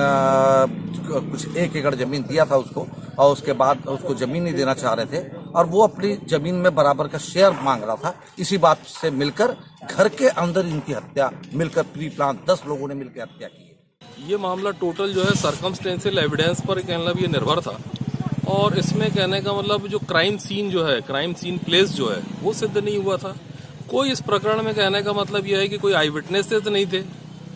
आ, कुछ एक एकड़ जमीन दिया था उसको और उसके बाद उसको जमीन नहीं देना चाह रहे थे और वो अपनी जमीन में बराबर का शेयर मांग रहा था। इसी बात से मिलकर घर के अंदर इनकी हत्या मिलकर प्री प्लान दस लोगों ने मिलकर हत्या की। ये मामला टोटल जो है सर्कमस्टेंशियल एविडेंस पर कहने ये निर्भर था और इसमें कहने का मतलब जो क्राइम सीन जो है, क्राइम सीन प्लेस जो है वो सिद्ध नहीं हुआ था। कोई इस प्रकरण में कहने का मतलब यह है कि कोई आई विटनेसेस नहीं थे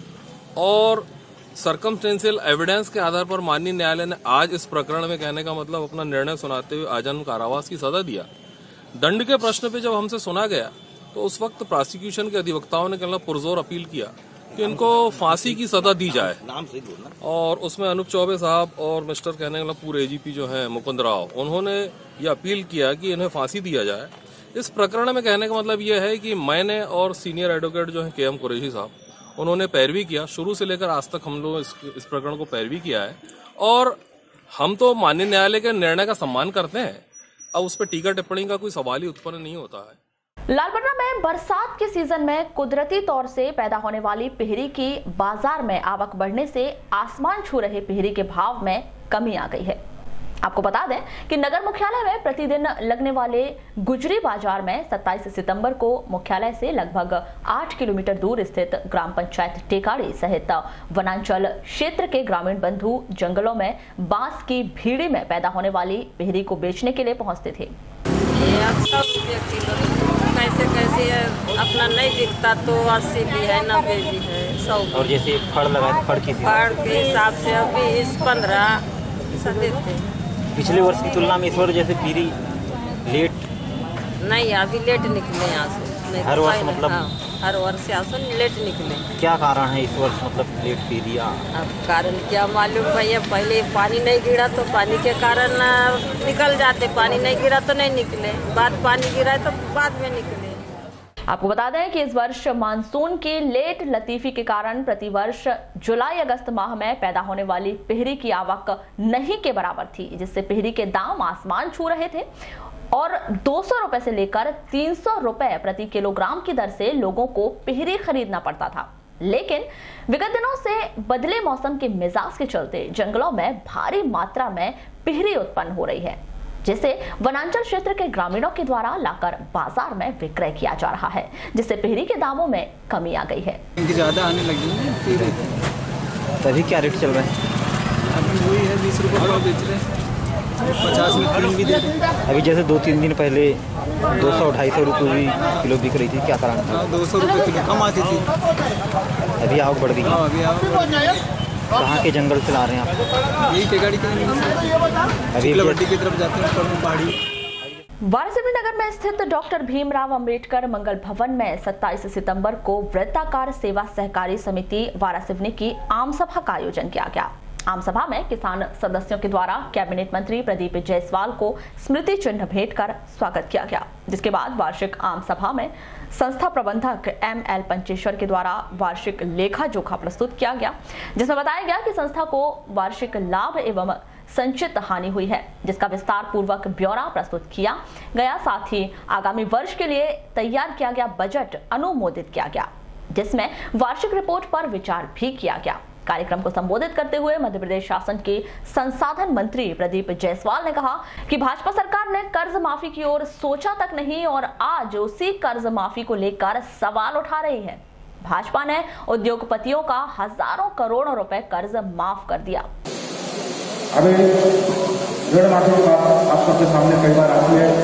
और सर्कमस्टेंशियल एविडेंस के आधार पर माननीय न्यायालय ने आज इस प्रकरण में कहने का मतलब अपना निर्णय सुनाते हुए आजीवन कारावास की सजा दिया। दंड के प्रश्न पे जब हमसे सुना गया तो उस वक्त प्रोसिक्यूशन के अधिवक्ताओं ने कहना पुरजोर अपील किया कि इनको फांसी की सजा दी जाए और उसमें अनूप चौबे साहब और मिस्टर कहने का पूरे एजीपी जो हैं मुकुंद राव, उन्होंने ये अपील किया कि इन्हें फांसी दिया जाए। इस प्रकरण में कहने का मतलब ये है कि मैंने और सीनियर एडवोकेट जो है के एम कुरैशी साहब, उन्होंने पैरवी किया। शुरू से लेकर आज तक हम लोग इस, इस प्रकरण को पैरवी किया है और हम तो माननीय न्यायालय के निर्णय का सम्मान करते हैं। अब उस पर टीका टिप्पणी का कोई सवाल ही उत्पन्न नहीं होता है। लालबर्रा में बरसात के सीजन में कुदरती तौर से पैदा होने वाली पिहरी की बाजार में आवक बढ़ने से आसमान छू रहे पिहरी के भाव में कमी आ गई है। आपको बता दें कि नगर मुख्यालय में प्रतिदिन लगने वाले गुजरी बाजार में सत्ताईस सितंबर को मुख्यालय से लगभग आठ किलोमीटर दूर स्थित ग्राम पंचायत टेकाड़ी सहित वनांचल क्षेत्र के ग्रामीण बंधु जंगलों में बांस की भीड़ी में पैदा होने वाली पिहरी को बेचने के लिए पहुंचते थे। कैसे कैसे अपना नहीं बिकता तो अस्सी भी है, नब्बे भी है, सौ और जैसे फड़ लगाए फड़ की फड़ के हिसाब से अभी इस पंद्रह ऐसा देते हैं। पिछले वर्ष की तुलना में इस वर्ष जैसे पीरी लेट नहीं अभी लेट निकले यहाँ से नहीं हर तो वर्ष पहले- मतलब हाँ, हर वर्ष यहाँ से लेट निकले। क्या कारण है इस वर्ष मतलब लेट पीरिया? अब कारण क्या मालूम भैया, पहले पानी नहीं गिरा तो पानी के कारण आ, निकल जाते, पानी नहीं गिरा तो नहीं निकले, बाद पानी गिरा है तो बाद में निकले। आपको बता दें कि इस वर्ष मानसून की लेट लतीफी के कारण प्रतिवर्ष जुलाई अगस्त माह में पैदा होने वाली पिहरी की आवक नहीं के बराबर थी, जिससे पिहरी के दाम आसमान छू रहे थे और दो सौ रुपए से लेकर तीन सौ रुपए प्रति किलोग्राम की दर से लोगों को पिहरी खरीदना पड़ता था। लेकिन विगत दिनों से बदले मौसम के मिजाज के चलते जंगलों में भारी मात्रा में पिहरी उत्पन्न हो रही है, जिसे वनांचल क्षेत्र के ग्रामीणों के द्वारा लाकर बाजार में विक्रय किया जा रहा है, जिससे पिहरी के दामों में कमी आ गई है। ज्यादा आने लगी है, तभी क्या रेट चल रहा है? अभी वही है बीस रुपये भाव बेच रहे हैं, पचास में तीन भी दे रहे हैं। अभी जैसे दो तीन दिन पहले दो सौ ढाई सौ रुपये भी किलो बिक रही थी, क्या कारण था? दो सौ रुपये किलो कम आती थी, अभी आवक बढ़ गई है। अभी आवक कहाँ के जंगल से ला रहे हैं आप? यही टेगाड़ी के अभी लवड्डी की तरफ जाते हैं ऊपर पहाड़ी। वारासिवनी नगर में स्थित डॉक्टर भीमराव अंबेडकर मंगल भवन में सत्ताईस सितंबर को वृत्ताकार सेवा सहकारी समिति वारासिवनी की आम सभा का आयोजन किया गया। आम सभा में किसान सदस्यों के द्वारा कैबिनेट मंत्री प्रदीप जायसवाल को स्मृति चिन्ह भेंट कर स्वागत किया गया, जिसके बाद वार्षिक आम सभा में संस्था प्रबंधक एम एल पंचेश्वर के द्वारा वार्षिक लेखा जोखा प्रस्तुत किया गया, जिसमें बताया गया कि संस्था को वार्षिक लाभ एवं संचित हानि हुई है, जिसका विस्तार पूर्वक ब्यौरा प्रस्तुत किया गया। साथ ही आगामी वर्ष के लिए तैयार किया गया बजट अनुमोदित किया गया, जिसमें वार्षिक रिपोर्ट पर विचार भी किया गया। कार्यक्रम को संबोधित करते हुए मध्य प्रदेश शासन के संसाधन मंत्री प्रदीप जायसवाल ने कहा कि भाजपा सरकार ने कर्ज माफी की ओर सोचा तक नहीं और आज उसी कर्ज माफी को लेकर सवाल उठा रही है। भाजपा ने उद्योगपतियों का हजारों करोड़ रुपए कर्ज माफ कर दिया। अभी ऋण माफी की बात आप सबके सामने कई बार आती है।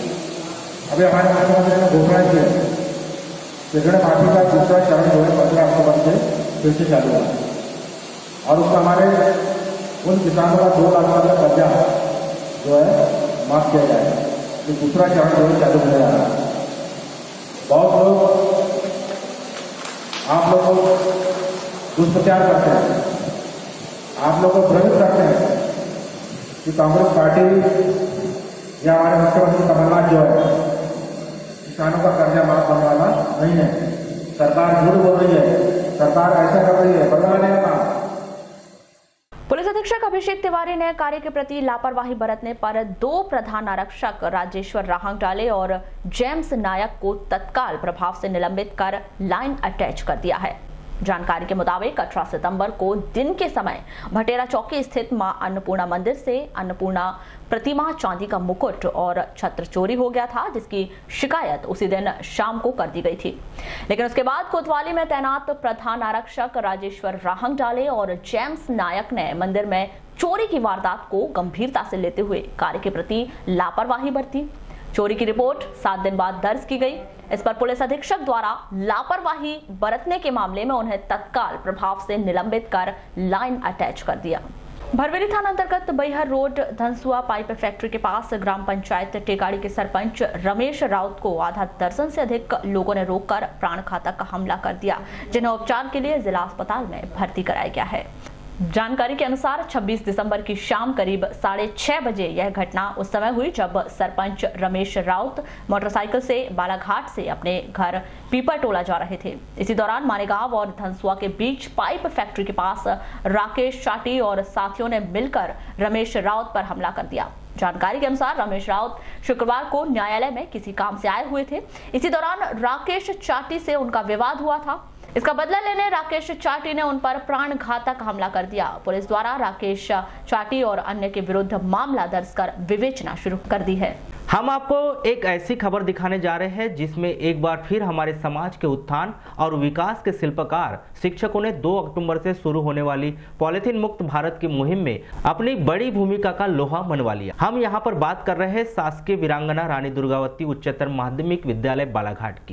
अभी हमारे मुख्यमंत्री ने घोषणा की है कि ऋण माफी का दूसरा चरण जो है पंद्रह अक्टूबर से फिर से चालू है और उसमें हमारे उन किसानों का दो लाख रुपये का कर्जा जो है माफ किया जाएगा। तो दूसरा चरण जो है चालू हो जा रहा है। बहुत लोग आप लोग को दुष्प्रचार करते हैं, आप लोग को भ्रमित करते हैं कि कांग्रेस पार्टी या हमारे मुख्यमंत्री कमलनाथ जो है किसानों का कर्जा माफ करने वाला नहीं है। सरकार झूठ बोल रही है, सरकार ऐसा कर रही है, बदलवाने का काम। पुलिस अधीक्षक अभिषेक तिवारी ने कार्य के प्रति लापरवाही बरतने पर दो प्रधान आरक्षक राजेश्वर राहंगडाले और जेम्स नायक को तत्काल प्रभाव से निलंबित कर लाइन अटैच कर दिया है। जानकारी के मुताबिक अठारह सितंबर को दिन के समय भटेरा चौकी स्थित मां अन्नपूर्णा मंदिर से अन्नपूर्णा प्रतिमा, चांदी का मुकुट और छत्र चोरी हो गया था, जिसकी शिकायत उसी दिन शाम को कर दी गई थी। लेकिन उसके बाद कोतवाली में तैनात प्रधान आरक्षक राजेश्वर राहंगडाले और जेम्स नायक ने मंदिर में चोरी की वारदात को गंभीरता से लेते हुए कार्य के प्रति लापरवाही बरती। चोरी की रिपोर्ट सात दिन बाद दर्ज की गई। इस पर पुलिस अधीक्षक द्वारा लापरवाही बरतने के मामले में उन्हें तत्काल प्रभाव से निलंबित कर लाइन अटैच कर दिया। भरवेली थाना अंतर्गत Baihar road Dhansua pipe factory के पास ग्राम पंचायत टेकाड़ी के सरपंच रमेश राउत को आधा दर्जन से अधिक लोगों ने रोककर प्राण घातक हमला कर दिया, जिन्हें उपचार के लिए जिला अस्पताल में भर्ती कराया गया है। जानकारी के अनुसार छब्बीस दिसंबर की शाम करीब साढ़े छह बजे यह घटना उस समय हुई जब सरपंच रमेश राउत मोटरसाइकिल से बालाघाट से अपने घर पीपर टोला जा रहे थे। इसी दौरान मानेगांव और धनसुआ के बीच पाइप फैक्ट्री के पास राकेश चाटी और साथियों ने मिलकर रमेश राउत पर हमला कर दिया। जानकारी के अनुसार रमेश राउत शुक्रवार को न्यायालय में किसी काम से आए हुए थे। इसी दौरान राकेश चाटी से उनका विवाद हुआ था। इसका बदला लेने राकेश चाटी ने उन पर प्राण घातक हमला कर दिया। पुलिस द्वारा राकेश चाटी और अन्य के विरुद्ध मामला दर्ज कर विवेचना शुरू कर दी है। हम आपको एक ऐसी खबर दिखाने जा रहे हैं जिसमें एक बार फिर हमारे समाज के उत्थान और विकास के शिल्पकार शिक्षकों ने दो अक्टूबर से शुरू होने वाली पॉलिथीन मुक्त भारत की मुहिम में अपनी बड़ी भूमिका का लोहा मनवा लिया। हम यहाँ पर बात कर रहे हैं शासकीय वीरांगना रानी दुर्गावती उच्चतर माध्यमिक विद्यालय बालाघाट की।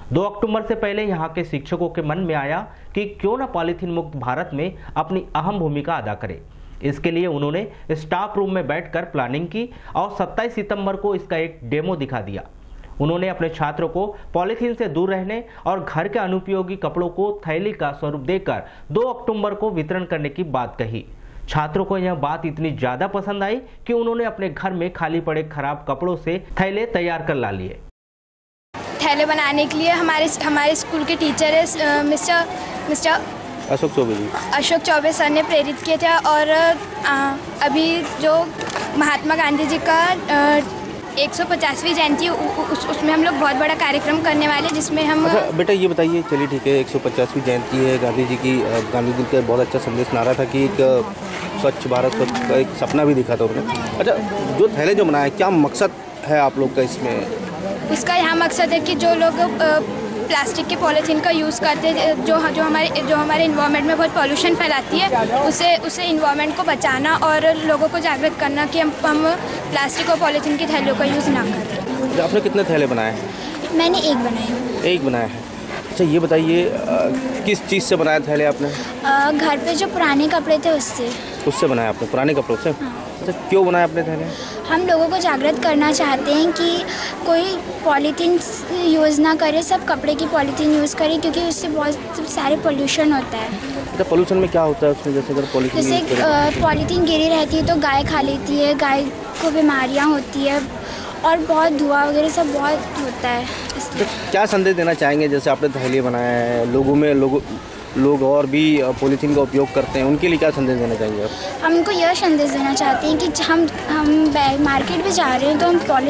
दो अक्टूबर से पहले यहाँ के शिक्षकों के मन में आया कि क्यों न पॉलीथीन मुक्त भारत में अपनी अहम भूमिका अदा करे। इसके लिए उन्होंने स्टाफ रूम में बैठकर प्लानिंग की और सत्ताईस सितंबर को इसका एक डेमो दिखा दिया। उन्होंने अपने छात्रों को पॉलीथीन से दूर रहने और घर के अनुपयोगी कपड़ों को थैली का स्वरूप देकर दो अक्टूबर को वितरण करने की बात कही। छात्रों को यह बात इतनी ज्यादा पसंद आई कि उन्होंने अपने घर में खाली पड़े खराब कपड़ों से थैले तैयार कर ला लिए। थैले बनाने के लिए हमारे हमारे स्कूल के टीचर है mister mister Ashok Chaube ji Ashok Chaube sir ने प्रेरित किए थे और आ, अभी जो महात्मा गांधी जी का एक सौ पचासवीं जयंती उस, उसमें हम लोग बहुत बड़ा कार्यक्रम करने वाले हैं, जिसमें हम अच्छा बेटा ये बताइए, चलिए ठीक है, एक सौ पचासवीं जयंती है गांधी जी की। गांधी जी का बहुत अच्छा संदेश नारा था कि एक स्वच्छ भारत स्वच्छ का एक सपना भी दिखा था उन्होंने। अच्छा, जो थैले जो बनाए, क्या मकसद है आप लोग का इसमें? इसका यहाँ मकसद है कि जो लोग प्लास्टिक के पॉलीथीन का यूज़ करते हैं, जो जो हमारे जो हमारे इन्वायरमेंट में बहुत पॉल्यूशन फैलाती है, उसे उसे इन्वायरमेंट को बचाना और लोगों को जागरूक करना कि हम हम प्लास्टिक और पॉलीथीन की थैलियों का यूज़ ना करें। आपने कितने थैले बनाए हैं? मैंने एक बनाए हैं। एक बनाया है। अच्छा ये बताइए, किस चीज़ से बनाए थैले आपने? आ, घर पे जो पुराने कपड़े थे उससे उससे बनाए आपने, पुराने कपड़ों से? हाँ। अच्छा, क्यों बनाए अपने थैले? हम लोगों को जागृत करना चाहते हैं कि कोई पॉलीथीन यूज़ ना करे, सब कपड़े की पॉलीथीन यूज़ करें, क्योंकि उससे बहुत सारे पोल्यूशन होता है। अच्छा, पोल्यूशन में क्या होता है उसमें? जैसे अगर पॉलीथीन जैसे पॉलीथीन गिरी रहती है तो गाय खा लेती है, गाय को बीमारियाँ होती है और बहुत धुआं वगैरह सब बहुत होता है। तो क्या संदेश देना चाहेंगे? जैसे आपने थैले बनाए हैं, लोगों में लोगों लोग और भी पॉलीथीन का उपयोग करते हैं, उनके लिए क्या संदेश देना चाहेंगे आप? हम उनको यह संदेश देना चाहते हैं कि हम हम बैग मार्केट में जा रहे हैं तो हम पॉली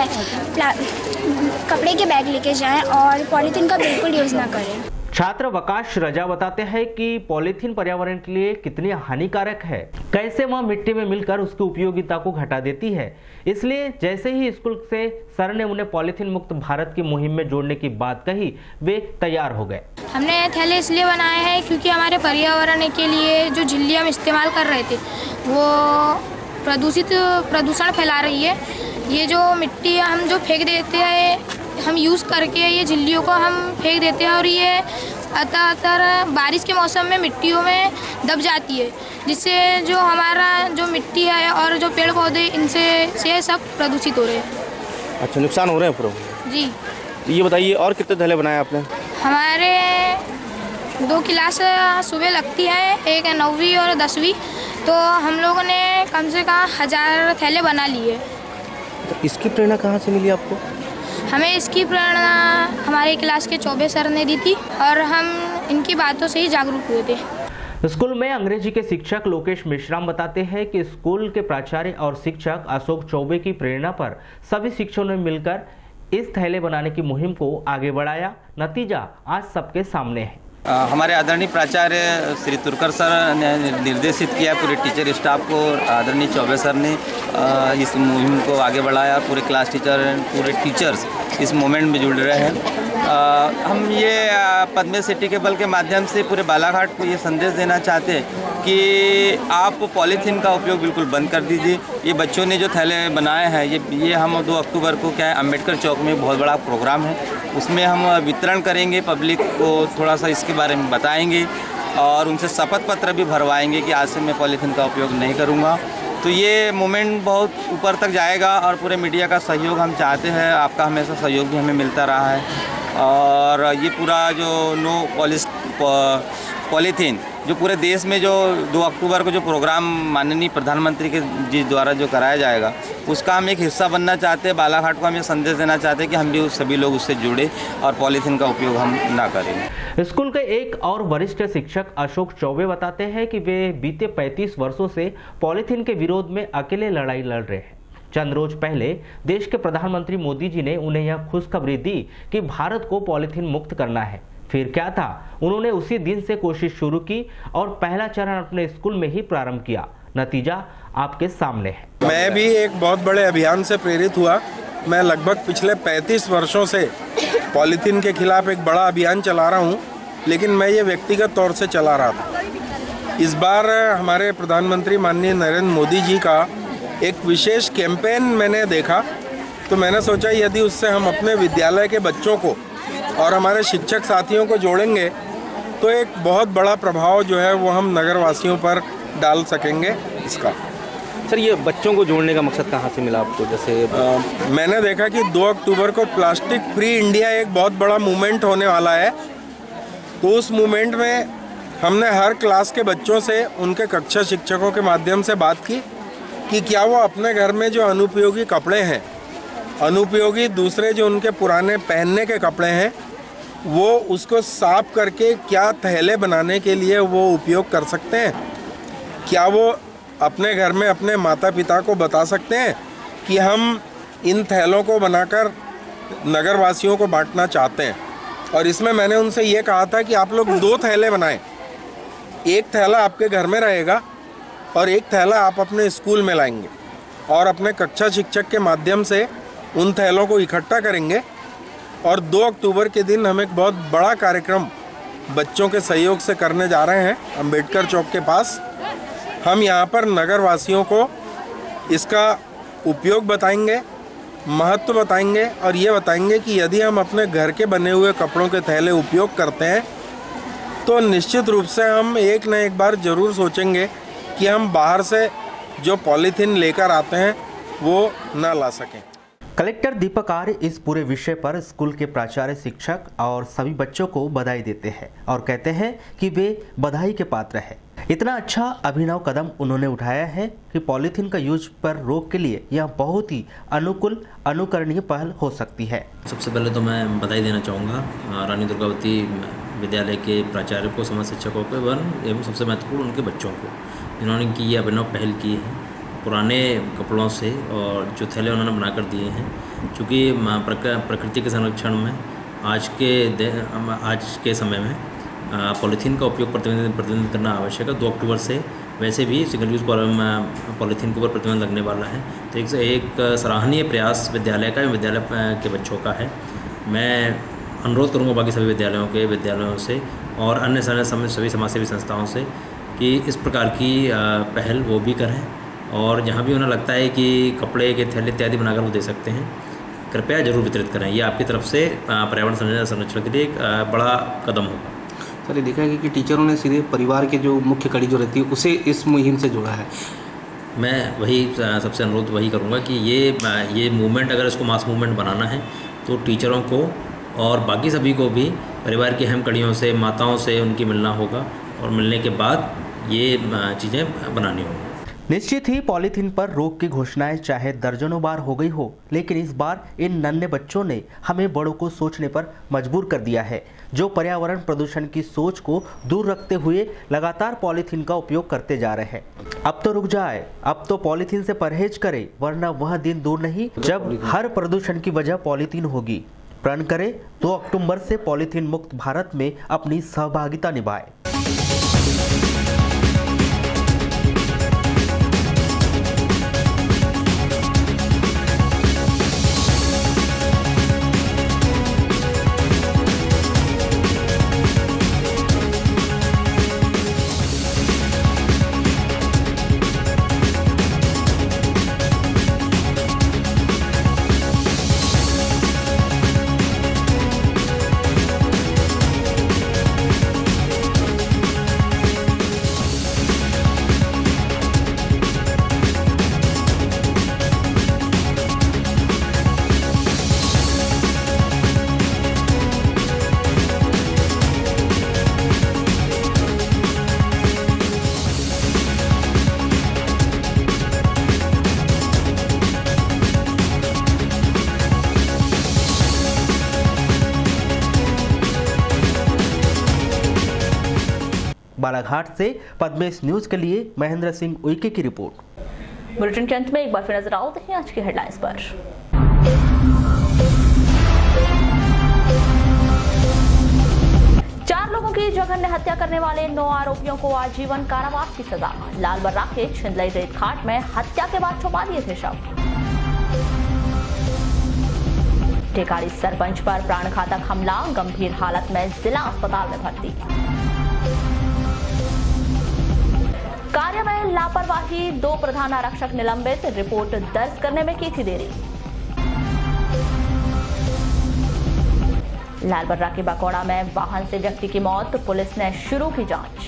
कपड़े के बैग लेके जाएं और पॉलीथीन का बिल्कुल यूज़ ना करें। छात्र वकाश रजा बताते हैं कि पॉलीथीन पर्यावरण के लिए कितनी हानिकारक है, कैसे वह मिट्टी में मिलकर उसकी उपयोगिता को घटा देती है। इसलिए जैसे ही स्कूल से सर ने उन्हें पॉलीथीन मुक्त भारत की मुहिम में जोड़ने की बात कही, वे तैयार हो गए। हमने थैले इसलिए बनाए हैं क्योंकि हमारे पर्यावरण के लिए जो झिल्ली हम इस्तेमाल कर रहे थे वो प्रदूषित प्रदूषण फैला रही है। ये जो मिट्टी हम जो फेंक देते हैं, हम यूज़ करके ये झिल्लियों को हम फेंक देते हैं और ये अतर बारिश के मौसम में मिट्टियों में दब जाती है, जिससे जो हमारा जो मिट्टी है और जो पेड़ पौधे इनसे से सब प्रदूषित हो रहे हैं। अच्छा, नुकसान हो रहे हैं पूरा? जी। ये बताइए, और कितने थैले बनाए आपने? हमारे दो क्लास सुबह लगती है, एक है नौवीं और दसवीं, तो हम लोगों ने कम से कम हज़ार थैले बना लिए। तो इसकी प्रेरणा कहाँ से मिली आपको? हमें इसकी प्रेरणा हमारे क्लास के चौबे सर ने दी थी और हम इनकी बातों से ही जागरूक हुए थे। स्कूल में अंग्रेजी के शिक्षक लोकेश मिश्राम बताते हैं कि स्कूल के प्राचार्य और शिक्षक अशोक चौबे की प्रेरणा पर सभी शिक्षकों ने मिलकर इस थैले बनाने की मुहिम को आगे बढ़ाया। नतीजा आज सबके सामने है। आ, हमारे आदरणीय प्राचार्य श्री तुरकर सर ने निर्देशित किया, पूरे टीचर स्टाफ को आदरणीय चौबे सर ने आ, इस मुहिम को आगे बढ़ाया। पूरे क्लास टीचर, पूरे टीचर्स इस मोमेंट में जुड़ रहे हैं। आ, हम ये पद्मे सिटी के बल के माध्यम से पूरे बालाघाट को ये संदेश देना चाहते हैं कि आप पॉलीथीन का उपयोग बिल्कुल बंद कर दीजिए। ये बच्चों ने जो थैले बनाए हैं, ये ये हम दो अक्टूबर को क्या है, अम्बेडकर चौक में बहुत बड़ा प्रोग्राम है, उसमें हम वितरण करेंगे, पब्लिक को थोड़ा सा इसके बारे में बताएंगे और उनसे शपथ पत्र भी भरवाएंगे कि आज से मैं पॉलीथीन का उपयोग नहीं करूँगा। तो ये मोमेंट बहुत ऊपर तक जाएगा और पूरे मीडिया का सहयोग हम चाहते हैं। आपका हमेशा सहयोग भी हमें मिलता रहा है और ये पूरा जो नो पॉलिस पॉलीथीन जो पूरे देश में जो दो अक्टूबर को जो प्रोग्राम माननीय प्रधानमंत्री के जी द्वारा जो कराया जाएगा, उसका हम एक हिस्सा बनना चाहते हैं। बालाघाट को हम ये संदेश देना चाहते हैं कि हम भी सभी लोग उससे जुड़े और पॉलीथीन का उपयोग हम ना करें। स्कूल के एक और वरिष्ठ शिक्षक अशोक चौबे बताते हैं कि वे बीते पैंतीस वर्षों से पॉलीथीन के विरोध में अकेले लड़ाई लड़ रहे हैं। चंद रोज पहले देश के प्रधानमंत्री मोदी जी ने उन्हें यह खुशखबरी दी कि भारत को पॉलीथीन मुक्त करना है। फिर क्या था, उन्होंने उसी दिन से कोशिश शुरू की और पहला चरण अपने स्कूल में ही प्रारंभ किया। नतीजा आपके सामने है। मैं भी एक बहुत बड़े अभियान से प्रेरित हुआ। मैं लगभग पिछले पैंतीस वर्षों से पॉलीथीन के खिलाफ एक बड़ा अभियान चला रहा हूँ, लेकिन मैं ये व्यक्तिगत तौर से चला रहा था। इस बार हमारे प्रधानमंत्री माननीय नरेंद्र मोदी जी का एक विशेष कैंपेन मैंने देखा, तो मैंने सोचा यदि उससे हम अपने विद्यालय के बच्चों को और हमारे शिक्षक साथियों को जोड़ेंगे तो एक बहुत बड़ा प्रभाव जो है वो हम नगरवासियों पर डाल सकेंगे इसका। सर, ये बच्चों को जोड़ने का मकसद कहाँ से मिला आपको? जैसे आ, मैंने देखा कि दो अक्टूबर को प्लास्टिक फ्री इंडिया एक बहुत बड़ा मूवमेंट होने वाला है, तो उस मूवमेंट में हमने हर क्लास के बच्चों से, उनके कक्षा शिक्षकों के माध्यम से बात की कि क्या वो अपने घर में जो अनुपयोगी कपड़े हैं, अनुपयोगी दूसरे जो उनके पुराने पहनने के कपड़े हैं, वो उसको साफ करके क्या थैले बनाने के लिए वो उपयोग कर सकते हैं। क्या वो अपने घर में अपने माता पिता को बता सकते हैं कि हम इन थैलों को बनाकर नगरवासियों को बांटना चाहते हैं। और इसमें मैंने उनसे ये कहा था कि आप लोग दो थैले बनाएं, एक थैला आपके घर में रहेगा और एक थैला आप अपने स्कूल में लाएंगे और अपने कक्षा शिक्षक के माध्यम से उन थैलों को इकट्ठा करेंगे। और दो अक्टूबर के दिन हम एक बहुत बड़ा कार्यक्रम बच्चों के सहयोग से करने जा रहे हैं अंबेडकर चौक के पास। हम यहाँ पर नगरवासियों को इसका उपयोग बताएंगे, महत्व बताएंगे और ये बताएंगे कि यदि हम अपने घर के बने हुए कपड़ों के थैले उपयोग करते हैं तो निश्चित रूप से हम एक न एक बार ज़रूर सोचेंगे कि हम बाहर से जो पॉलीथीन लेकर आते हैं वो ना ला सकें। कलेक्टर दीपक आर्य इस पूरे विषय पर स्कूल के प्राचार्य, शिक्षक और सभी बच्चों को बधाई देते हैं और कहते हैं कि वे बधाई के पात्र हैं। इतना अच्छा अभिनव कदम उन्होंने उठाया है कि पॉलीथीन का यूज पर रोक के लिए यह बहुत ही अनुकूल अनुकरणीय पहल हो सकती है। सबसे पहले तो मैं बधाई देना चाहूँगा रानी दुर्गावती विद्यालय के प्राचार्य को, समाज शिक्षकों को एवं सबसे महत्वपूर्ण उनके बच्चों को, जिन्होंने की ये अभिनव पहल की है पुराने कपड़ों से और जो थैले उन्होंने बनाकर दिए हैं। चूँकि प्रकृति के संरक्षण में आज के आज के समय में पॉलीथीन का उपयोग प्रतिबंधित प्रतिबंधित करना आवश्यक है। दो अक्टूबर से वैसे भी सिंगल यूज़ पॉलीथीन के ऊपर प्रतिबंध लगने वाला है, तो एक एक सराहनीय प्रयास विद्यालय का विद्यालय के बच्चों का है। मैं अनुरोध करूँगा बाकी सभी विद्यालयों के विद्यालयों से और अन्य सभी समाजसेवी संस्थाओं से कि इस प्रकार की पहल वो भी करें और जहाँ भी उन्हें लगता है कि कपड़े के थैले इत्यादि बनाकर वो दे सकते हैं, कृपया जरूर वितरित करें। ये आपकी तरफ से पर्यावरण संरक्षण के लिए एक बड़ा कदम होगा। सर, ये देखा है कि टीचरों ने सीधे परिवार के जो मुख्य कड़ी जो रहती है उसे इस मुहिम से जोड़ा है। मैं वही सबसे अनुरोध वही करूँगा कि ये ये मूवमेंट अगर इसको मास मूवमेंट बनाना है तो टीचरों को और बाकी सभी को भी परिवार की अहम कड़ियों से, माताओं से उनकी मिलना होगा और मिलने के बाद ये चीज़ें बनानी होंगी। निश्चित ही पॉलीथीन पर रोक की घोषणाएं चाहे दर्जनों बार हो गई हो, लेकिन इस बार इन नन्हे बच्चों ने हमें बड़ों को सोचने पर मजबूर कर दिया है, जो पर्यावरण प्रदूषण की सोच को दूर रखते हुए लगातार पॉलीथीन का उपयोग करते जा रहे हैं। अब तो रुक जाए, अब तो पॉलीथीन से परहेज करें, वरना वह दिन दूर नहीं जब हर प्रदूषण की वजह पॉलीथीन होगी। प्रण करें दो अक्टूबर से पॉलीथीन मुक्त भारत में अपनी सहभागिता निभाए। बालाघाट से पद्मेश न्यूज के लिए महेंद्र सिंह उइके की रिपोर्ट। बुलेटिन के अंत में एक बार फिर नजर आओते हैं आज की हेडलाइंस पर। चार लोगों की जघन्य हत्या करने वाले नौ आरोपियों को आजीवन कारावास की सजा। लाल बर्रा के छिंदलई रेत घाट में हत्या के बाद छुपा दिए थे शव। टेकाड़ी सरपंच पर प्राणघातक हमला, गंभीर हालत में जिला अस्पताल में भर्ती। कार्य में लापरवाही, दो प्रधान आरक्षक निलंबित, रिपोर्ट दर्ज करने में की थी देरी। लालबर्रा के बकौड़ा में वाहन से व्यक्ति की मौत, पुलिस ने शुरू की जांच।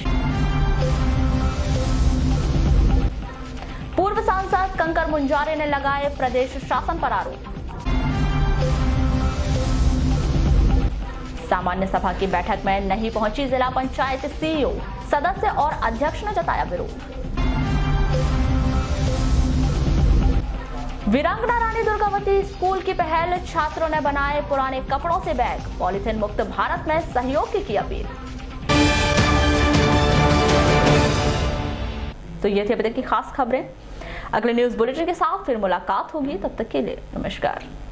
पूर्व सांसद कंकर मुंजारे ने लगाए प्रदेश शासन पर आरोप। सामान्य सभा की बैठक में नहीं पहुंची जिला पंचायत सीईओ, सदस्य और अध्यक्ष ने जताया विरोध। वीरांगना रानी दुर्गावती स्कूल की पहल, छात्रों ने बनाए पुराने कपड़ों से बैग, पॉलीथिन मुक्त भारत में सहयोग की, की अपील। तो ये थी अभी तक की खास खबरें। अगले न्यूज बुलेटिन के साथ फिर मुलाकात होगी, तब तक के लिए नमस्कार।